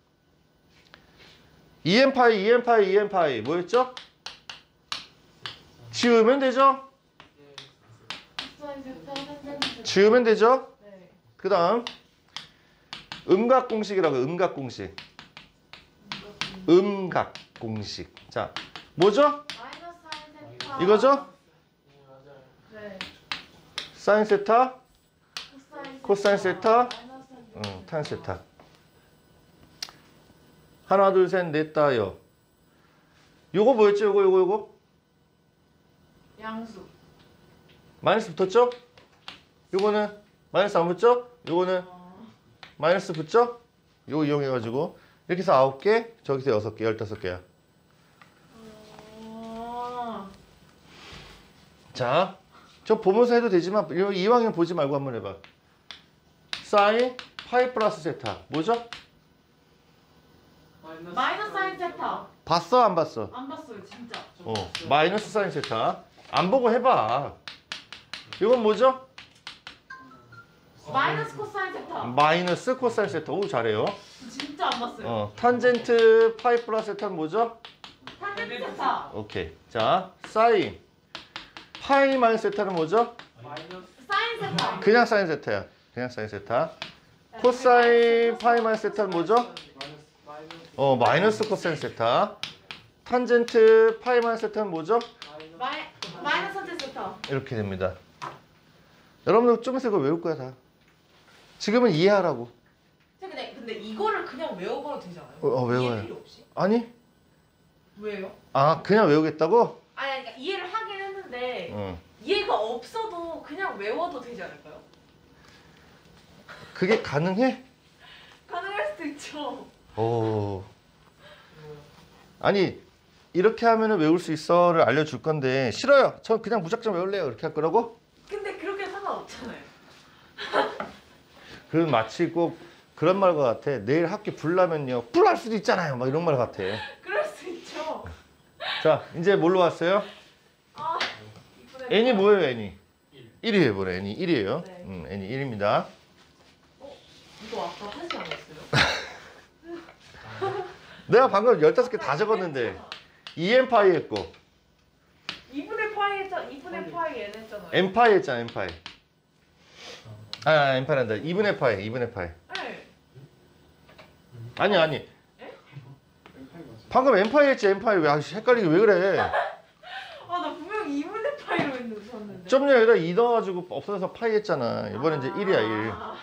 이엔 파이, 이엔 파이, 이엔 파이. 뭐였죠? 지우면 되죠? 코사인 세타 탄젠트. 지우면 되죠? 네. 그 다음 음각 공식이라고. 음각 공식. 음각 공식. 자, 뭐죠? 마이너스 사인 세타. 이거죠? 네. 사인 세타, 코사인 코사인 세타, 마이너스 탄젠트. 응, 탄 세타. 하나, 둘, 셋, 넷, 다요. 요거 뭐였죠? 요거, 요거, 요거? 양수. 마이너스 붙었죠? 요거는 마이너스 안 붙죠? 요거는 어. 마이너스 붙죠? 요거 이용해가지고 이렇게 해서 아홉 개, 저기서 여섯 개, 열다섯 개야. 어. 자, 저 보면서 해도 되지만 이왕이면 보지 말고 한번 해봐. 사인 파이 플러스 세타. 뭐죠? 마이너스 사인 세타. 봤어? 안 봤어? 안 봤어요 진짜. 어, 마이너스 사인 세타. 안 보고 해봐. 이건 뭐죠? 마이너스 코사인 세타. 마이너스 코사인 세타. 오, 잘해요. 진짜 안 봤어요. 어, 탄젠트 파이 플러스 세타는 뭐죠? 탄젠트 세타. 오케이. 자, 사인 파이 마이너스 세타는 뭐죠? 사인 세타. 그냥 사인 세타야. 그냥 사인 세타. 코사인 파이 마이너스 세타는 뭐죠? 어, 마이너스 코사인 세타. 탄젠트 파이 마이너스 세타는 뭐죠? 마이 마이너스 탄젠트 세타. 이렇게 됩니다. 여러분들 좀 있으면 이거 외울 거야 다. 지금은 이해하라고. 근데 근데 이거를 그냥 외워봐도 되잖아요. 어, 어, 외워요. 이해 필요 없이. 아니, 왜요? 아 그냥 외우겠다고? 아니 그러니까 이해를 하긴 했는데 응. 이해가 없어도 그냥 외워도 되지 않을까요? 그게 가능해? 가능할 수도 있죠. 오. 아니 이렇게 하면은 외울 수 있어를 알려줄 건데 싫어요. 저 그냥 무작정 외울래요. 이렇게 할 거라고? 근데 그렇게 상관없잖아요. 그건 마치 꼭 그런 말 같아. 내일 학교 불나면요. 불날 수도 있잖아요. 막 이런 말 같아. 그럴 수 있죠. 자 이제 뭘로 왔어요? 아 이분의 n이 뭐예요 n이? 일. 일이에요 뭐래 n이 일이에요. 네. 음, n이 일입니다. 어? 이거 아까 하지 않았어요? 내가 방금 열다섯 개 다 적었는데 이엔 파이 했고 이분의 파이 했잖아. 이분의 파이 n 했잖아요. n 파이 했잖아 n 파이. 아, 아 n 파이 한다. 이분의 파이 이분의 파이. 네. 아니 아니. 엠파이 맞아. 방금 n 파이 했지 n 파이 왜 아저씨 헷갈리게 왜 그래? 아나 분명 이분의 파이로 했는데 줬는데. 좀 전에 여기다 이 넣어가지고 없어져서 파이 했잖아. 이번엔 이제 일이야 일. 아.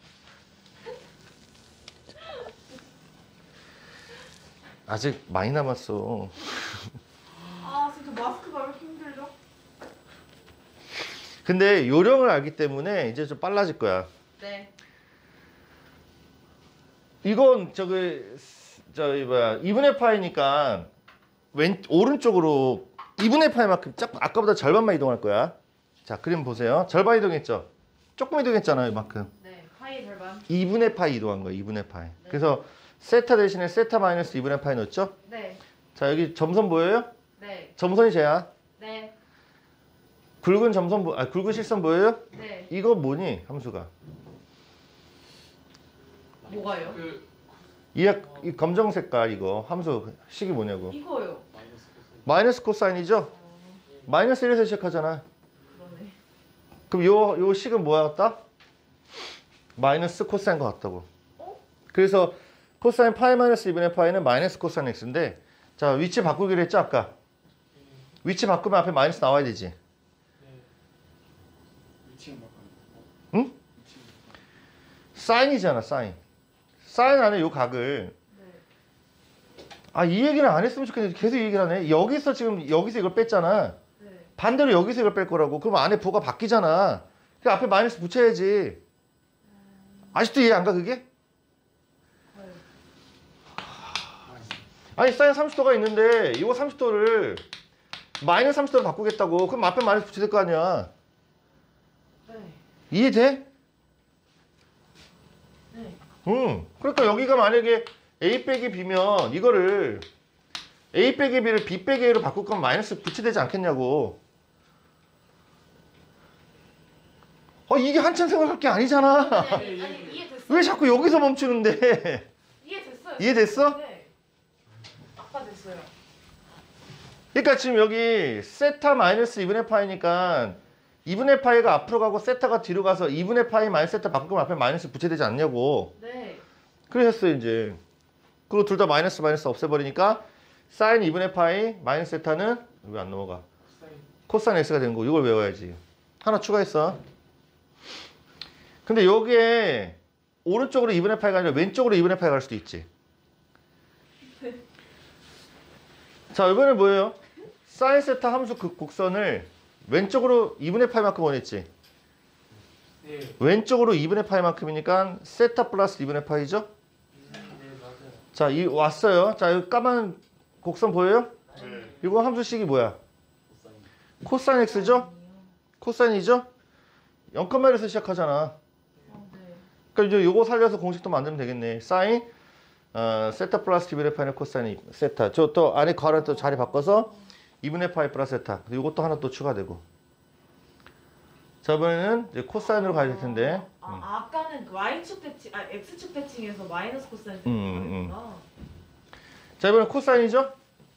아직 많이 남았어. 아 진짜 마스크가 왜 이렇게 힘들죠? 근데 요령을 알기 때문에 이제 좀 빨라질 거야. 네. 이건 저기 저기 뭐야 이분의 파이니까 왼 오른쪽으로 이분의 파이만큼 짝 아까보다 절반만 이동할 거야. 자 그림 보세요. 절반 이동했죠. 조금 이동했잖아요 이만큼. 네. 파이 절반. 이분의 파이 이동한 거예요. 이분의 파이. 그래서 세타 대신에 세타 마이너스 이분의 파이 넣었죠. 네. 자 여기 점선 보여요? 네. 점선이 쟤야. 네. 굵은 점선 보, 아 굵은 실선 보여요? 네. 이거 뭐니 함수가? 뭐가요? 그 이, 약- 이 검정 색깔 이거 함수 식이 뭐냐고? 이거요. 마이너스 코사인. 마이너스 코사인이죠? 어, 마이너스 일에서 시작하잖아. 그러네. 그럼 요, 요 식은 뭐야 같다? 마이너스 코사인 것 같다고. 어? 그래서 코사인 파이 마이너스 이분의 파이는 마이너스 코사인 x인데 자 위치 바꾸기로 했죠 아까? 위치 바꾸면 앞에 마이너스 나와야 되지. 네. 위치는 바꿔요. 응? 위치는 바꿔요. 사인이잖아 사인. 사인 안에 요 각을 네. 아 이 얘기는 안 했으면 좋겠는데 계속 이 얘기를 하네. 여기서 지금 여기서 이걸 뺐잖아. 네. 반대로 여기서 이걸 뺄 거라고. 그럼 안에 부가 바뀌잖아. 그 앞에 마이너스 붙여야지. 아직도 이해 안 가 그게? 네. 아니 사인 삼십 도가 있는데 이거 삼십 도를 마이너스 삼십 도로 바꾸겠다고. 그럼 앞에 마이너스 붙여야 될 거 아니야. 네. 이해돼? 네. 응. 그러니까 여기가 만약에 a 빼기 b면 이거를 a 빼기 b를 b 빼기 a로 바꿀 거면 마이너스 붙여야 되지 않겠냐고. 어 이게 한참 생각할 게 아니잖아. 아니, 아니 이해됐어요. 왜 자꾸 여기서 멈추는데? 이해됐어요. 이해됐어? 네. 아까 됐어요. 그러니까 지금 여기 세타 마이너스 이분의 파이니까 이분의 파이가 앞으로 가고 세타가 뒤로 가서 이분의 파이 마이너스 세타 바꾸면 앞에 마이너스 붙여야 되지 않냐고. 네. 그러셨어요 이제. 그리고 둘 다 마이너스 마이너스 없애버리니까 사인 이분의 파이 마이너스 세타는 왜 안 넘어가? 코사인. 코사인 x가 되는 거. 이걸 외워야지. 하나 추가했어. 근데 여기에 오른쪽으로 이분의 파이가 아니라 왼쪽으로 이분의 파이가 갈 수도 있지. 자 이번엔 뭐예요? 사인 세타 함수 그 곡선을 왼쪽으로 이분의 파이만큼 원했지. 네. 왼쪽으로 이분의 파이만큼이니까 세타 플러스 이분의 파이죠? 네 맞아요. 자, 이 왔어요. 자, 여기 까만 곡선 보여요? 네. 이거 함수식이 뭐야? 코사인. 코사인 x죠? 코사인이죠? 영 컴마에서 시작하잖아. 어, 네. 그러니까 이제 요거 살려서 공식도 만들면 되겠네. 사인 어, 세타 플러스 이분의 파이는 코사인 세타. 저 또 안에 괄호 또 자리 바꿔서 이분의 파이 플러스 세타. 요것도 하나 또 추가되고. 자, 이번에는 이제 코사인으로 가야 될 텐데. 아, 음. 아까는 그 y축 대칭, 아 x축 대칭에서 마이너스 코사인 음, 음. 말했구나. 자, 이번엔 코사인이죠?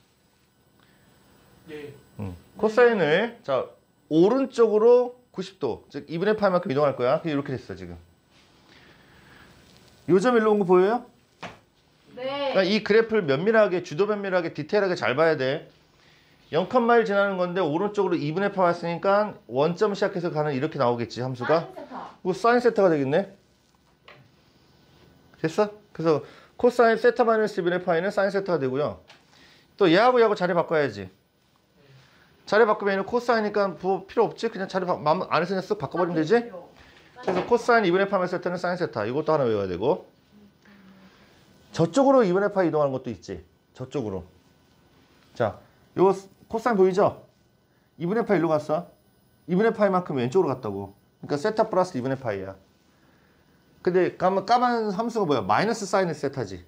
네. 음. 코사인을 자 오른쪽으로 구십 도, 즉 이분의 파이만큼 이동할 거야. 그게 이렇게 됐어 지금. 요점 일로 온 거 보여요? 네. 그러니까 이 그래프를 면밀하게, 주도 면밀하게, 디테일하게 잘 봐야 돼. 영 일 지나는 건데 오른쪽으로 이분의 파 왔으니까 원점 시작해서 가는 이렇게 나오겠지 함수가. 사인 세타. 뭐 사인 세타가 되겠네. 됐어? 그래서 코사인 세타 마이너스 이분의 파이는 사인 세타가 되고요. 또 얘하고 얘하고 자리 바꿔야지. 자리 바꾸면 얘는 코사인이니까 뭐 필요 없지. 그냥 자리 바, 마음 안에서 그냥 쓱 바꿔버리면 되지. 그래서 코사인 이분의 파면 세타는 사인 세타. 이것도 하나 외워야 되고. 저쪽으로 이분의 파 이동하는 것도 있지. 저쪽으로. 자, 요 코사인 보이죠? 이분의 파 일로 갔어. 이분의 파이만큼 왼쪽으로 갔다고. 그러니까 세타 플러스 이분의 파이야. 근데 까만, 까만 함수가 뭐야? 마이너스 사인의 세타지.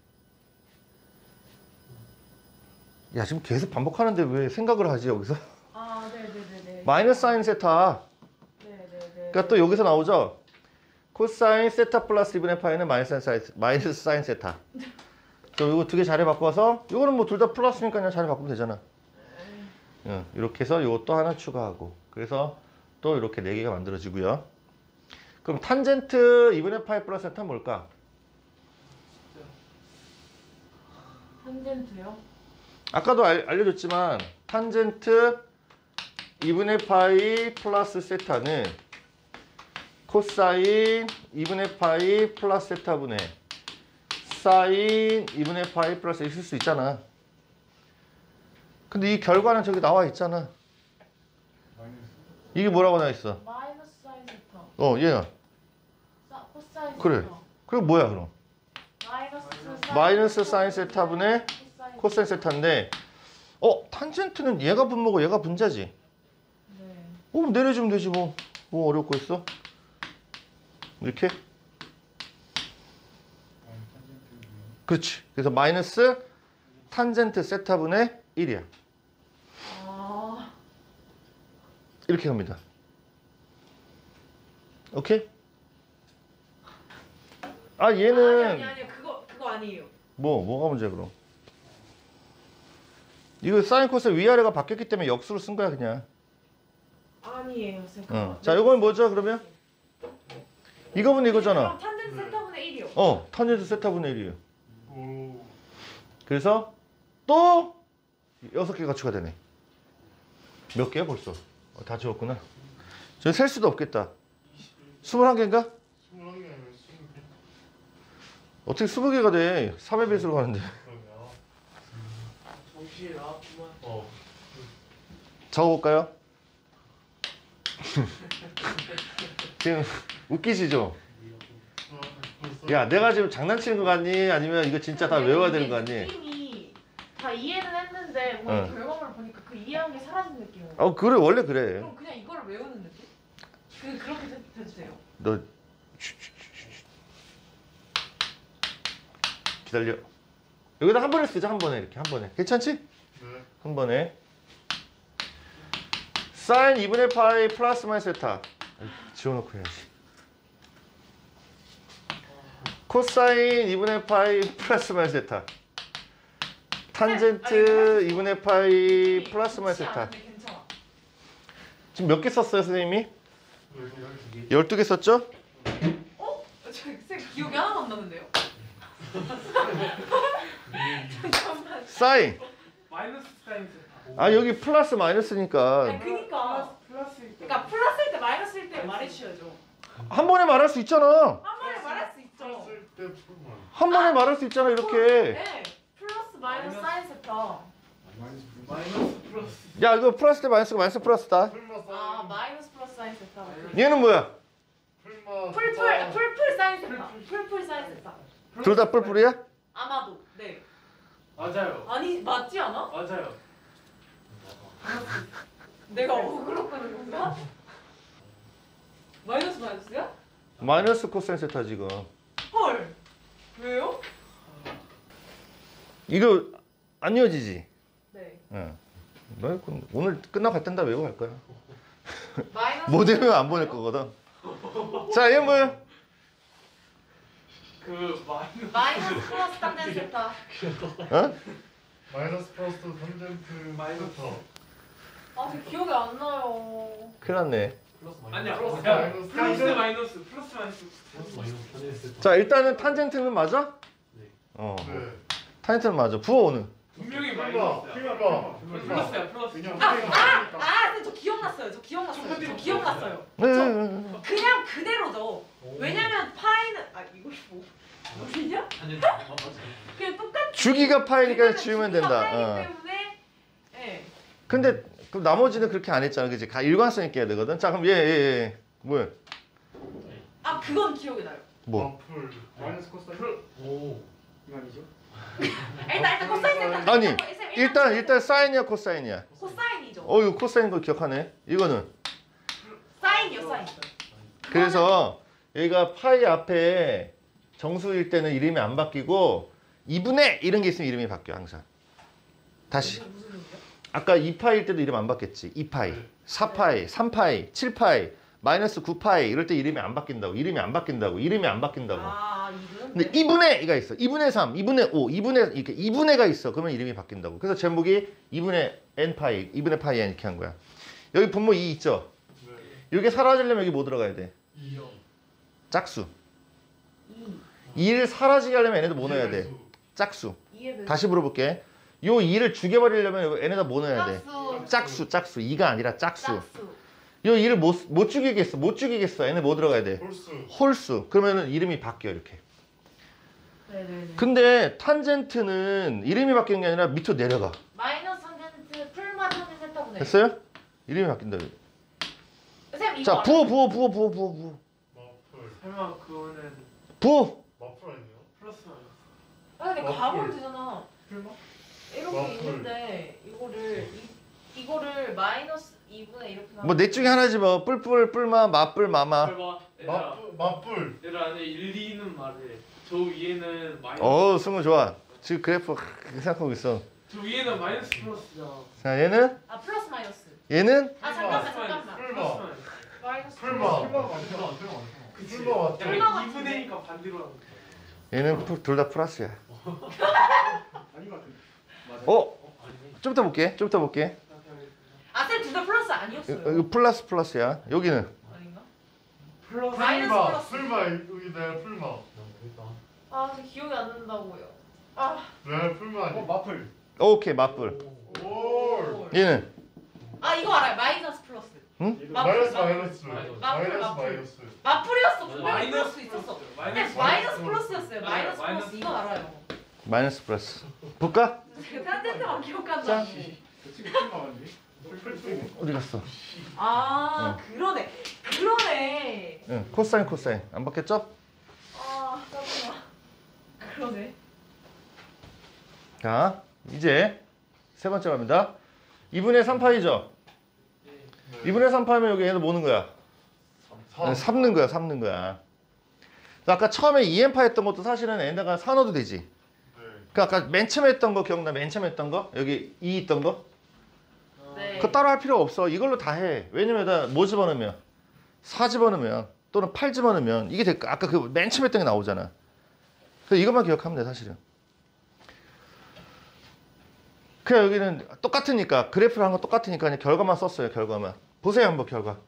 야, 지금 계속 반복하는데 왜 생각을 하지 여기서? 아, 네네네네. 마이너스 사인 세타. 네네네. 그러니까 또 여기서 나오죠. 코사인 세타 플러스 이분의 파이는 마이너스 사인, 마이너스 사인 세타. 저 이거 두 개 자리 바꿔서 이거는 뭐 둘 다 플러스니까 그냥 자리 바꾸면 되잖아. 응, 이렇게 해서 이것도 하나 추가하고. 그래서 또 이렇게 네 개가 만들어지고요. 그럼 탄젠트 이분의 파이 플러스 세타는 뭘까? 탄젠트요? 아까도 알, 알려줬지만 탄젠트 이분의 파이 플러스 세타는 코사인 이분의 파이 플러스 세타분의 사인 이분의 파이 플러스 있을 수 있잖아. 근데 이 결과는 저기 나와 있잖아. 이게 뭐라고 나와 있어? 마이너스 사인 세타. 어, 얘가. 사, 코사인 그래. 세타. 그럼 뭐야 그럼? 마이너스 사인 마이너스 사인 세타분의 코사인 코사인 세타인데, 어, 탄젠트는 얘가 분모고 얘가 분자지. 네. 어, 내려주면 되지 뭐. 뭐 어려울 거 있어? 이렇게? 그렇지. 그래서 마이너스 탄젠트 세타분의 일이야. 아, 이렇게 갑니다. 오케이? 아, 얘는 아니 아니 아니 그거 그거 아니에요. 뭐, 뭐가 문제야 그럼? 이거 사인 코사인 위아래가 바뀌었기 때문에 역수로 쓴 거야 그냥. 아니에요, 쌤. 어. 자, 이건 뭐죠 그러면? 이거분 이거잖아. 그럼 탄젠트 세타분의 일이요. 어, 탄젠트 세타분의 일이에요. 오. 그래서 또 여섯 개가 추가되네. 몇 개야 벌써? 어, 다 지웠구나. 저 셀 수도 없겠다. 스물한 개인가? 스물한 개 아니면 스물 개? 어떻게 스무 개가 돼? 삼의 배수로 가는데. 그러면 정신이 나왔구만. 어. 적어볼까요? 지금 웃기시죠? 야, 내가 지금 장난치는 거 같니? 아니면 이거 진짜 다 외워야 되는 거 같니? 느낌이 다 이해는 했는데 뭐 응. 결과물을 보니까 그 이해한 게 사라진 느낌이에요. 어, 그래 원래 그래. 그럼 그냥 이거를 외우는 느낌? 그 그렇게 해- 해주세요. 너 쉬, 쉬, 쉬, 쉬. 기다려. 여기다 한 번에 쓰자. 한 번에 이렇게 한 번에. 괜찮지? 네. 한 번에. 사인 이분의 파이 플러스 마이너스 세타. 지워놓고 해야지. 코사인 이분의 파이 플러스 마이너스 세타. 탄젠트 이분의 파이 플러스 마이너스 그렇지 세타. 않은데 괜찮아. 지금 몇 개 썼어요 선생님이? 열두 개. 열두 개 썼죠? 어? 저 쌤 기억이 하나도 안 나는데요? 잠깐만. 사인. 마이너스 사인 세타. 아 여기 플러스 마이너스니까 아니 그니까. 플러스일 때. 그러니까 플러스일 때 마이너스일 때 말해주셔야죠. 한 번에 말할 수 있잖아. 한 번에 말할 수 있죠. 쓸 때 풀만. 한 번에 말할 수 있잖아 이렇게. 네. 플러스 마이너스 사인 세타. 마이너스 플러스. 야 이거 플러스 때 마이너스가 마이너스 플러스다. 풀마 아 사인. 마이너스 플러스 사인 세타. 얘는 뭐야? 풀마. 풀풀 풀풀 사인 세타. 풀풀 사인 세타. 둘 다 뿔뿔이야? 아마도. 네. 맞아요. 아니 맞지 않아? 맞아요. 내가 어그로거는 건가? 마이너스 마이너스야? 마이너스 코사인 세타 지금. 헐. 왜요? 이거 안 이어지지? 네. 응. 너 오늘 끝나고 갈 땐 다 외우고 갈 거야. 마이너스. 못 외우면 안 보낼 거거든. 자 얘는 뭐야? 그 마이너스. 마이너스 플러스 탄젠트 세타. 어? 마이너스 플러스 탄젠트 마이너스. 아, 저 기억이 안 나요. 큰일 났네. 아니야. 플러스 야, 마이너스 플러스 탄젠트. 마이너스 플러스 마이너스. 자 일단은 탄젠트는 맞아? 어. 네. 탄젠트는 맞아. 부어오는. 분명히 풀마. 마이너스야. 풀마. 플러스야 플러스. 그냥 아, 풀마. 아, 근데 저 기억났어요. 저 기억났어요. 저 기억났어요. 네, 네, 네. 그냥 그대로죠. 왜냐면 파이는 아 이거 뭐 뭐냐? 그냥 똑같이. 주기가 파이니까 왜냐면 지우면 주기가 된다. 파이기 어. 때문에 근데 그 나머지는 그렇게 안 했잖아, 그지? 가 일관성 있게 해야 되거든. 자, 그럼 얘, 얘, 얘. 뭐야? 아 그건 기억이 나요. 뭐? 마플 마이너스 코사인. 오. 이거 아니죠? 일단 일단 코사인 센터. 아니, 일단 일단 사인이야, 코사인이야. 코사인이죠. 어, 이거 코사인 거 기억하네. 이거는. 사인이요 사인. 그래서 얘가 파이 앞에 정수일 때는 이름이 안 바뀌고 이분의 이런 게 있으면 이름이 바뀌어 항상. 다시. 무슨 무슨 의미요? 아까 이 파이일 때도 이름 안 바뀌었지. 이 파이, 사 파이, 삼 파이, 칠 파이, 마이너스 구 파이 이럴 때 이름이 안 바뀐다고. 이름이 안 바뀐다고. 이름이 안 바뀐다고. 아 이분. 근데 이분의 이가 있어. 이분의 삼, 이분의 오, 이분의 이렇게 이분의가 있어. 그러면 이름이 바뀐다고. 그래서 제목이 이분의 n 파이, 이분의 파이 n 이렇게 한 거야. 여기 분모 이 있죠. 네. 이게 사라지려면 여기 뭐 들어가야 돼? 이요. 짝수. 이. 이를 사라지게 하려면 n에다 뭐 넣어야 돼? 짝수. 이에 다시 물어볼게. 요 이를 죽여버리려면 n에다 뭐 넣어야 돼? 짝수. 짝수, 짝수. 이가 아니라 짝수. 짝수. 요 이를 못, 못 죽이겠어. 못 죽이겠어. n에 뭐 들어가야 돼? 홀수. 홀수. 그러면은 이름이 바뀌어 이렇게. 네네네. 근데 탄젠트는 이름이 바뀌는 게 아니라 밑으로 내려가. 마이너스 탄젠트 풀마 탄젠트 했다고. 됐어요? 이름이 바뀐다. 쌤 이거 자, 알아요? 부어, 부어, 부어, 부어, 부어, 부어. 마플. 설마 그거는 부어. 마플 아니에요? 플러스 마이너스. 아 근데 마플. 가보면 되잖아. 설마? 이렇게 마플. 있는데 이거를 이, 이거를 마이너스 이분의 이렇게 뭐 넷 중에 하나지 뭐. 뿔뿔, 뿔마, 맞뿔, 마마. 설마 얘들아 마플. 마플. 얘들아 아니 일, 이는 말해. 저 위에는 마이너스. 어, 승우 좋아. 지금 그래프 생각하고 있어. 저 위에는 마이너스 플러스잖아. 자, 얘는 아 플러스 마이너스. 얘는 아 풀마. 잠깐만 잠깐만. 풀마. 플러스 마이너스. 마이너스 풀마. 풀마가 아니잖아. 풀마가 아니잖아. 그치. 풀마 맞죠? 풀마 약간 같은데? 이분의니까 반대로 하는 거야. 얘는 둘 다 플러스야. 아닌 것 같은데. 맞아. 어, 어? 아니네. 좀 이따 볼게. 좀 이따 볼게. 아쌤 둘 다 플러스 아니었어요. 이거 이거 플러스 플러스야. 여기는 아닌가? 플러스. 마이너스 풀마. 플러스. 풀마 여기 내 풀마. 아 저 기억이 안 난다고요. 아. 내 풀마 어 아니. 마플. 오케이 맞불. 올. 얘는 아 이거 알아요. 마이너스 플러스. 얘도 마이너스 마플, 마이너스. 마플. 마이너스 마플. 마이너스. 마플이었어. 분명히 마이너스 플러스 있었어. 마이너스 네, 마이너스 플러스. 플러스였어요. 네, 마이너스 마이너스 플러스 이거 알아요. 마이너스 플러스. 볼까? 제가 탄젠트만 기억한다. 짠. 저 친구 풀마 맞니? 풀풀. 어디 갔어? 아 그러네. 그러네. 응. 코사인 코사인. 안 바뀌었죠? 아 짜증나. 그러네. 자, 이제 세 번째 갑니다. 이분의 삼 파이죠? 네. 이분의 삼 파이면 여기 얘는 뭐는 거야? 삼. 삼는 거야, 삼는 거야. 아까 처음에 이 엔 파이 했던 것도 사실은 n에다가 사 넣어도 되지. 네. 그 아까 맨 처음에 했던 거 기억나? 맨 처음에 했던 거? 여기 이 있던 거? 네. 그거 따로 할 필요 없어. 이걸로 다 해. 왜냐면 다 뭐 집어넣으면 사 집어넣으면 또는 팔 집어넣으면 이게 될 거. 아까 그 맨 처음에 했던 게 나오잖아. 그래서 이것만 기억하면 돼, 사실은. 그냥 여기는 똑같으니까 그래프를 한 건 똑같으니까 그냥 결과만 썼어요. 결과만. 보세요 한번 결과.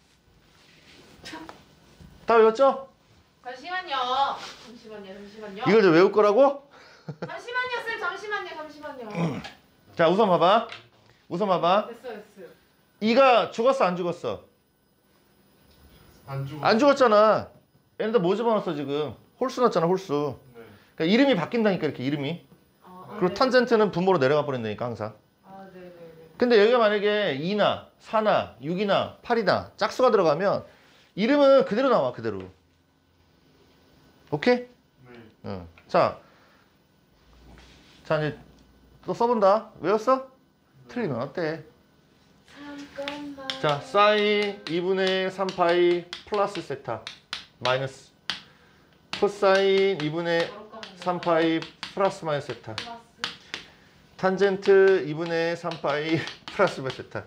다 외웠죠? 잠시만요. 잠시만요. 잠시만요. 이걸 좀 외울 거라고? 잠시만요, 쌤. 잠시만요. 잠시만요. 자 우선 봐봐. 우선 봐봐. 됐어요, 됐어요. 이가 죽었어 안 죽었어? 안 죽어. 안 죽었잖아. 얘네들 뭐 집어넣었어 지금? 홀수 넣었잖아 홀수. 네. 그러니까 이름이 바뀐다니까 이렇게 이름이. 아, 그리고 네. 탄젠트는 분모로 내려가 버린다니까 항상. 아, 네, 네, 네. 근데 여기가 만약에 이나 사나 육이나 팔이나 짝수가 들어가면 이름은 그대로 나와 그대로. 오케이? 네. 응. 자, 자 이제 또 써본다. 외웠어? 틀리면 어때? 잠깐만. 자, 사인 이분의 삼 파이 플러스 세타 마이너스 코사인 이분의 바로 까먹네. 삼 파이 플러스 마이너스 세타 플러스. 탄젠트 이분의 삼 파이 플러스 마이너스 세타.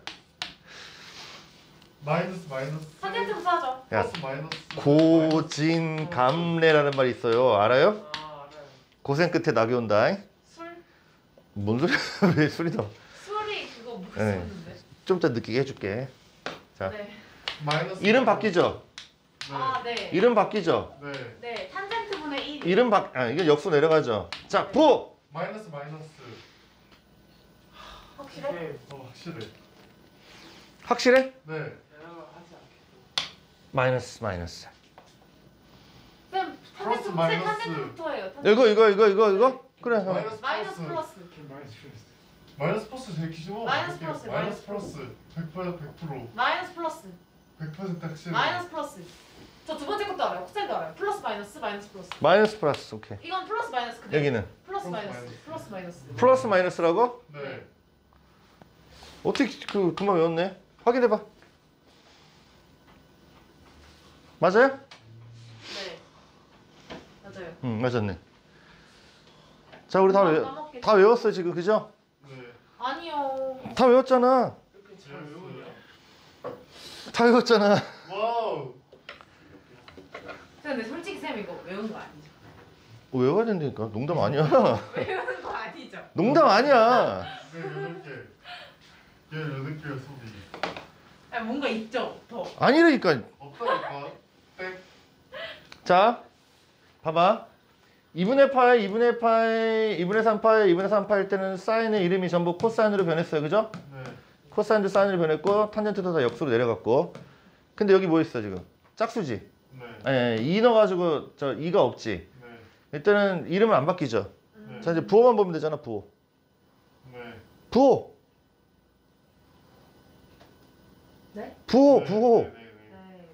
마이너스 마이너스. 탄젠트 써죠. 야, 플러스 마이너스. 고진감래라는 말이 있어요. 알아요? 아 알아요. 고생 끝에 낙이 온다. 술? 뭔 소리야? 왜 술이 더? 술이 그거 무슨 네. 술인데? 좀 이따 느끼게 해줄게. 자, 네. 마이너스. 이름 바뀌죠? 네. 아, 네. 이름 바뀌죠? 네. 네, 탄젠트분의 일. 이름 바, 아 이게 역수 내려가죠. 자, 부 마이너스 마이너스. 확실해? 네. 어 확실해. 확실해? 네. 얘네가 하지 않겠어. 마이너스 마이너스. 쌤, 탄젠트, 플러스 쌤 마이너스. 탄젠트부터 해요. 탄젠트. 이거 이거 이거 이거 이거 그래. 어. 마이너스 마이너스 플러스. 플러스. 마이너스 플러스. 마이너스 플러스 제일 기준으로 마이너스 플러스, 마이너스 플러스 백 퍼센트 백 퍼센트 마이너스 플러스 백 퍼센트 확실. 마이너스 플러스. 저 두 번째 것도 알아요. 코사인도 알아요. 플러스 마이너스 마이너스 플러스. 마이너스 플러스. 오케이. 이건 플러스 마이너스 그대로. 여기는 플러스 플러스 마이너스 마이너스. 플러스 마이너스. 플러스 마이너스라고? 네. 어떻게 그 금방 외웠네? 확인해봐. 맞아요? 네. 맞아요. 응, 맞았네. 자, 우리 다, 금방 외, 까먹겠지. 다 외웠어 지금, 그죠? 네. 아니요. 다 외웠잖아. 이렇게 잘 외우냐? 다 외웠잖아. 와우. 근데 솔직히 쌤 이거 외운 거 아니죠? 뭐 외워야 된다니까. 농담 아니야. 외우는 거 아니죠? 농담 아니야. 네, 여덟 개. 열여덟 개가 소비. 아니, 뭔가 있죠. 더. 아니라니까. 없다니까. 땡. 자, 봐봐. 이분의 파이, 이분의 파이, 이분의 삼 파이, 이분의 삼 파일 때는 사인의 이름이 전부 코사인으로 변했어요. 그죠? 네. 코사인도 사인으로 변했고 탄젠트도 다 역수로 내려갔고. 근데 여기 뭐 있어 지금? 짝수지? 네. 아니, 이 넣어가지고 저 이가 없지? 네. 일단은 이름은 안 바뀌죠? 음. 자, 이제 부호만 보면 되잖아, 부호. 네. 부호! 네? 부호, 네, 부호! 네, 네, 네. 네, 네.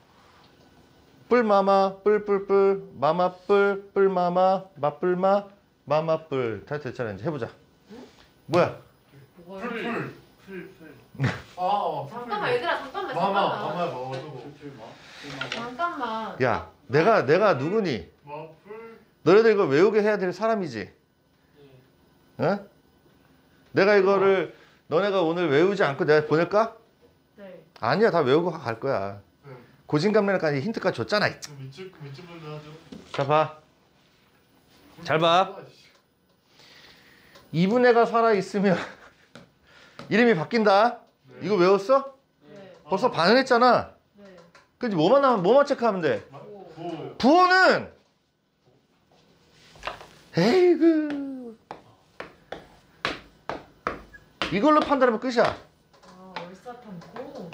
뿔마마, 뿔뿔뿔, 마마뿔, 뿔마마, 마뿔마, 마마뿔. 다 됐잖아. 이제 해보자. 뭐야? 뭐예요? 풀. 풀, 풀. 아, 잠깐만 얘들아 잠깐만 마마, 잠깐만. 마마 먹어도. 잠깐만. 야, 내가, 내가 누구니? 마풀. 너네들 이거 외우게 해야 될 사람이지? 네. 어? 내가 이거를 너네가 오늘 외우지 않고 내가 보낼까? 네. 아니야, 다 외우고 갈 거야. 네. 고진감래까지 힌트까지 줬잖아. 그 밑줄 그 밑줄 분도 하죠. 자, 봐. 잘 봐. 이분의가 살아있으면 이름이 바뀐다. 네. 이거 외웠어? 네. 벌써 반은 했잖아. 네. 그지 뭐만 나면 뭐만 체크하면 돼? 오. 부호는 에이그 이걸로 판단하면 끝이야. 아 월사탄고.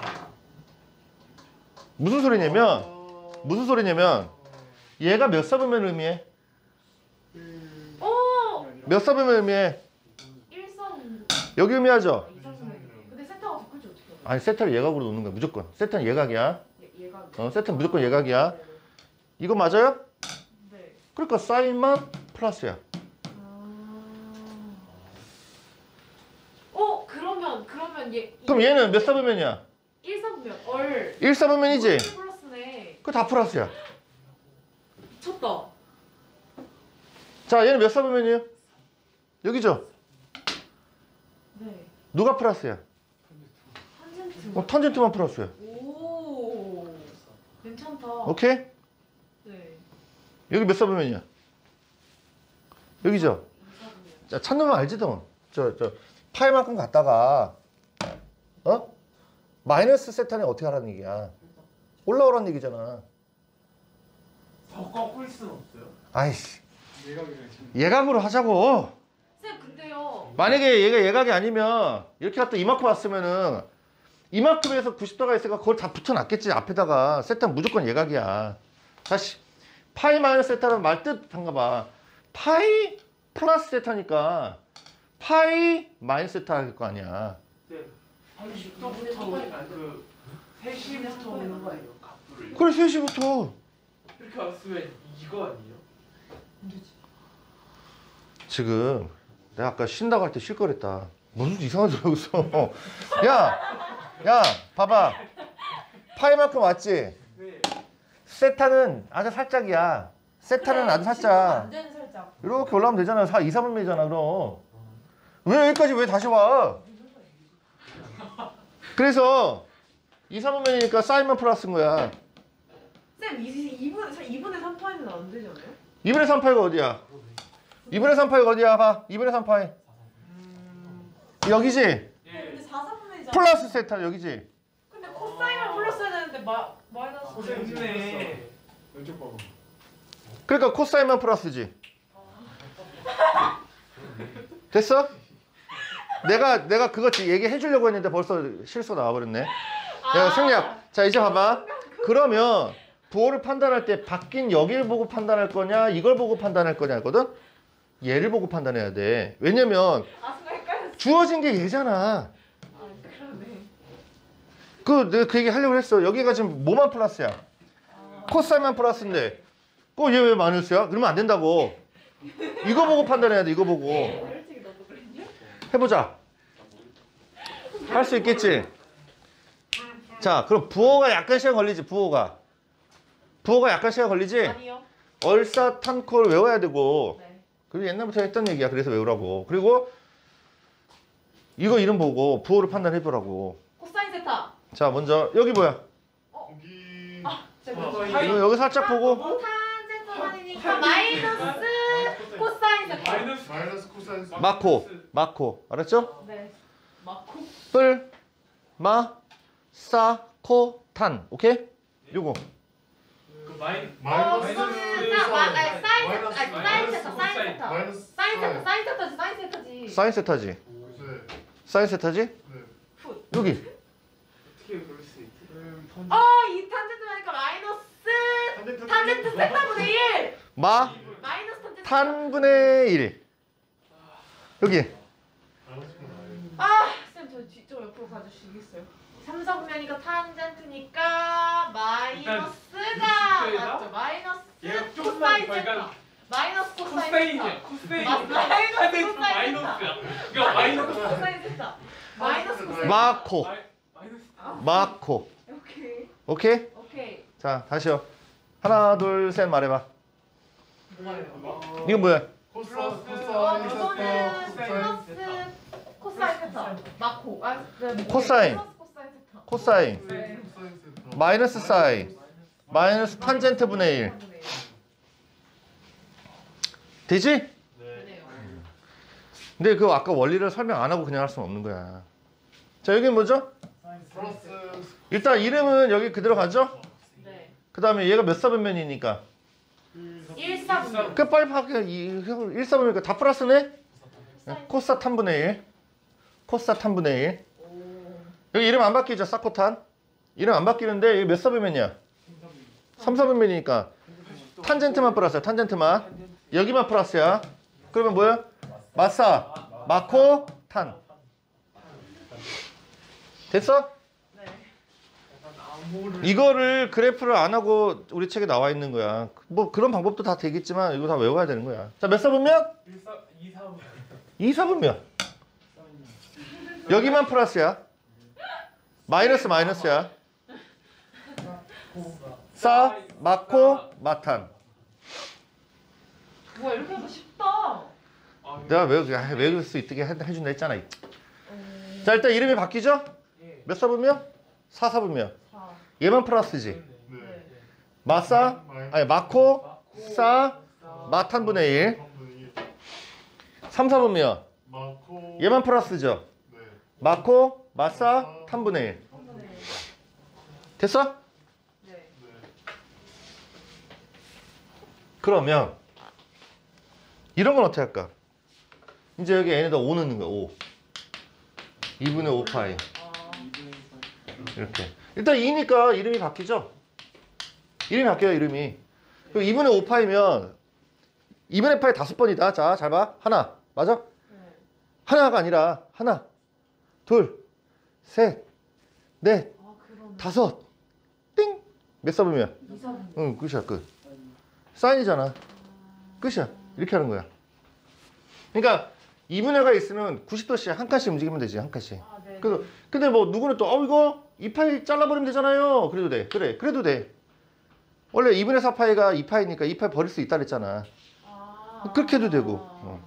무슨 소리냐면 무슨 소리냐면 얘가 몇 사분면 의미해? 오. 몇 사분면 의미해? 일선. 여기 의미하죠? 이선. 근데 세타가 바꾸지 어떻게? 알아? 아니 세타를 예각으로 놓는 거야 무조건. 세타는 예각이야. 얘- 얘가. 어, 세타는 무조건 예각이야. 이거 맞아요? 네. 그러니까 사인만 플러스야. 아. 어 그러면 그러면 얘. 그럼 얘는 몇 사분면이야? 일선면 얼. 일 사분면이지? 얼 플러스네. 그거 다 플러스야. 쳤다. 자 얘는 몇 사분면이에요? 여기죠? 네. 누가 플러스야? 탄젠트. 어, 탄젠트만 플러스야. 오. 괜찮다. 오케이? 네. 여기 몇 사분면이야? 여기죠? 이사분면. 자, 찾는 거 알지도? 저, 저, 파이만큼 갔다가, 어? 마이너스 세타는 어떻게 하라는 얘기야? 올라오라는 얘기잖아. 더 꺾을 수는 없어요? 아이씨, 예각이네 지금. 예각으로 하자고. 쌤 근데요. 만약에 얘가 예각이 아니면, 이렇게 갖다 이만큼 왔으면은, 이만큼에서 구십 도가 있으니까 그걸 다 붙여놨겠지, 앞에다가. 세타는 무조건 예각이야. 다시, 파이 마이너스 세타는 말 뜻한가 봐. 파이 플러스 세타니까, 파이 마이너스 세타 할 거 아니야. 네. 삼십 도부터 오는 그 셋시부터 오는 거 아니에요? 갑부를. 그래, 세 시부터. 이렇게 왔으면 이거 아니에요? 지금 내가 아까 쉰다고 할 때 쉴 거랬다. 무슨 이상한 소리 하고 있어. 야, 야, 봐봐. 파이만큼 왔지? 네. 세타는 아주 살짝이야. 세타는 아주 살짝. 완전 살짝. 이렇게 올라가면 되잖아. 사, 이, 삼분면이잖아, 그럼. 왜 여기까지 왜 다시 와? 그래서 이, 삼분면이니까 사인만 플러스인 거야. 쌤 이분 이분의 삼 파이는 안 되잖아요? 이분의 삼 파이가 어디야? 이분의 삼 파이가 어디야? 봐. 이분의 삼 파이. 여기지? 예. 근데 사, 사분면이잖아. 플러스 세타 여기지? 근데 코사인을 플러스 해야 되는데 마 마이너스. 어, 재밌네. 왼쪽 봐봐. 그러니까 코사인만 플러스지. 됐어? 내가 내가 그거 얘기해 주려고 했는데 벌써 실수 나와버렸네. 내가 생략. 자 이제 봐봐. 그러면 부호를 판단할 때 바뀐 여기를 보고 판단할 거냐 이걸 보고 판단할 거냐거든. 얘를 보고 판단해야 돼. 왜냐면 아 순간 헷갈렸어. 주어진 게 얘잖아. 아 그러네. 그 내가 그 얘기 하려고 했어. 여기가 지금 뭐만 플러스야? 아, 코사인만 플러스인데 꼭 얘 왜 마이너스야? 그러면 안 된다고. 이거 보고 판단해야 돼. 이거 보고. 솔직히 너도 그랬냐? 해보자. 할 수 있겠지? 자, 그럼 부호가 약간 시간 걸리지, 부호가. 부호가 약간 시간 걸리지? 아니요. 얼사탄코를 외워야 되고. 네. 그리고 옛날부터 했던 얘기야. 그래서 외우라고. 그리고 이거 이름 보고 부호를 판단해보라고. 코사인 세타. 자, 먼저 여기 뭐야? 여기 아 진짜 어, 그거. 이거 여기 살짝 보고. 어, 탄젠트 선이니까 마이너스 코사인 세타. 마이너스 마이너스 코사인 마코, 마코. 알았죠? 네. 마코. 뿔, 마, 싸, 코, 탄. 오케이? 요거. 그 마이 어, 마이너스 그거는 사, 마, 아니, 사인 세타, 아니, 사인 마이너스 세타, 사인 세타. 마이너스 사인 세타, 사인 세타지, 사인 세타지. 사인 세타지? 네. 사인 세타지? 네. 풋. 여기. 어떻게 그럴 수 있지? 어, 이 탄젠트 하니까 마이너스 탄젠트 세타분의 일. 마, 마이너스 탄젠트. 탄분의 일. 여기. 아, 쌤, 저 뒤쪽 옆으로 가주시겠어요? 삼, 사분면이니까 탄젠트니까 마이너스가 일단 맞죠? 마이너스 얘가 조금만 코사인 더 세타. 약간 마이너스 코사인 코사인이야. 세타. 코사인이야. 맞- 마이너스 탄젠트 코사인 마이너스야. 그러니까 마이너스 코사인 세타. 마이너스 코사인. 마코. 마이- 마이너스 마코. 오케이. 오케이? 오케이. 자, 다시요. 하나, 둘, 셋 말해봐. 뭐예요? 이건 뭐야? 코사 어, 코사인 그거는 세타 플러스 코사인 세타. 마코. 아, 네. 코사인. 플러스 코사인 세타. 코사인. 네. 코사인 세타 마이너스 사인. 마이너스 탄젠트 분의 일. 되지? 네. 네요. 근데 그거 아까 원리를 설명 안 하고 그냥 할 수는 없는 거야. 자, 여기 뭐죠? 플러스 일단 이름은 여기 그대로 가죠? 네. 그 다음에 얘가 몇 사분면이니까. 일, 사분면. 그 빨리 파악해. 일 사분면이니까 다 플러스네? 코사 탄분의 일. 코사 탄분의 일. 오. 여기 이름 안 바뀌죠? 사코탄. 이름 안 바뀌는데 이게 몇 사분면이야? 삼 사분면이니까 탄젠트만 플러스야. 탄젠트만. 여기만 플러스야. 그러면 뭐야? 마사, 마코, 탄. 됐어? 네. 이거를 그래프를 안 하고 우리 책에 나와 있는 거야. 뭐 그런 방법도 다 되겠지만 이거 다 외워야 되는 거야. 자, 몇 사분면? 이, 사, 이 사분면. 여기만 플러스야. 마이너스 마이너스야. 사, 마코, 마탄. 뭐야, 이렇게 하면 쉽다. 아, 내가 외우, 외울 수 있게 해- 해준다 했잖아. 자, 일단 이름이 바뀌죠? 예. 몇 사분면? 사 사분면. 사. 얘만 플러스지. 네. 마사, 아니 마코, 싸, 마탄분의 일. 삼분의 삼 사분면. 마코 얘만 플러스죠. 네. 마코, 마사, 탄분의 일. 됐어? 네. 네. 그러면 이런 건 어떻게 할까? 이제 여기 n에다 오 넣는 거야. 오. 이분의 오 파이. 아. 이렇게. 일단 이니까 이름이 바뀌죠? 이름이 바뀌어요, 이름이. 그럼 이분의 오 파이면 이분의 파이 다섯 번이다. 자, 잘 봐. 하나. 맞아? 네. 하나가 아니라 하나, 둘, 셋, 넷, 아, 그러네. 다섯. 띵! 몇 사분면? 이 사분면. 응, 끝이야, 끝. 사인이잖아. 끝이야. 이렇게 하는 거야. 그러니까 이분의 가 있으면 구십 도씩 한 칸씩 움직이면 되지, 한 칸씩. 아, 네. 그, 근데 뭐 누구는 또, 어, 이거 이 파이 잘라버리면 되잖아요. 그래도 돼. 그래, 그래도 돼. 원래 이분의 사 파이가 이 파이니까 이 파이 버릴 수 있다 그랬잖아. 아. 그렇게 해도 되고. 어.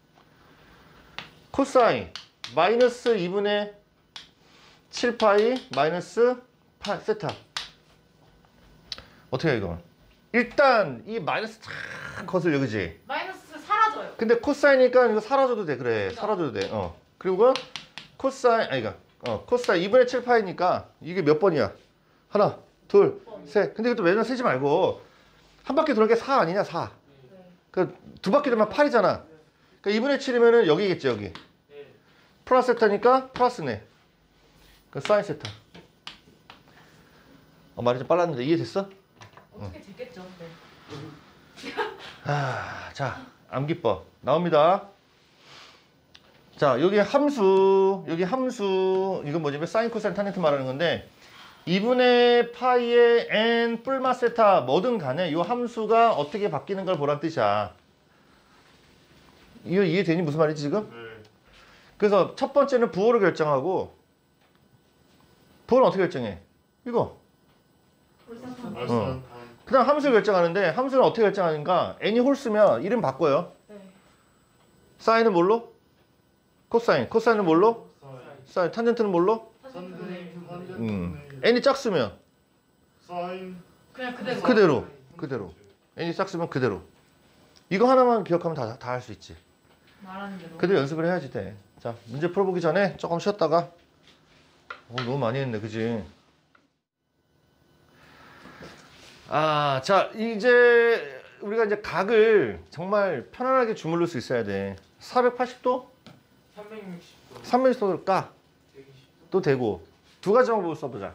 코사인 마이너스 이분의 칠 파이 마이너스 파 세타. 어떻게 해 이거? 일단 이 마이너스 쫙 거슬려, 그지? 마이너스 사라져요. 근데 코사인이니까 이거 사라져도 돼. 그래, 사라져도 돼. 어. 그리고 코사인, 아니가 어 코사인 이분의 칠 파이니까 이게 몇 번이야? 하나, 둘, 셋. 근데 이것도 매년 세지 말고 한 바퀴 도는 게 사 아니냐? 사. 네. 그 두 바퀴 돌면 팔이잖아. 그러니까 이분의 칠이면은 여기겠지, 여기. 예. 플러스 세타니까 플러스네. 그 사인 세타. 어, 말이 좀 빨랐는데 이해됐어? 어떻게 됐겠죠. 네. 아, 자, 암기법 나옵니다. 자, 여기 함수, 여기 함수, 이건 뭐냐면 사인, 코사인, 탄젠트 말하는 건데 이분의 파이의 n 뿔마 세타 뭐든 간에 이 함수가 어떻게 바뀌는 걸 보란 뜻이야. 이거 이해되니? 무슨 말이지 지금? 네. 그래서 첫 번째는 부호를 결정하고 부호는 어떻게 결정해? 이거. 불쌍한 거. 알산 그다음 함수를 결정하는데 함수는 어떻게 결정하는가? n이 홀수면 이름 바꿔요. 네. 사인은 뭘로? 코사인. 코사인은 뭘로? 사인 사인. 탄젠트는 뭘로? 탄젠트 탄젠트 음. n이 짝수면 사인 그냥 그대로. 그대로. 그대로. n이 짝수면 그대로. 이거 하나만 기억하면 다 다 할 수 있지. 말하는 대로. 그대로 연습을 해야지 돼. 자, 문제 풀어보기 전에 조금 쉬었다가 어, 너무 많이 했네, 그지? 아, 자, 이제 우리가 이제 각을 정말 편안하게 주물를 수 있어야 돼. 사백팔십 도? 삼백육십 도, 삼백육십 도를 까. 백이십 도. 또 되고. 두 가지 방법을 써보자.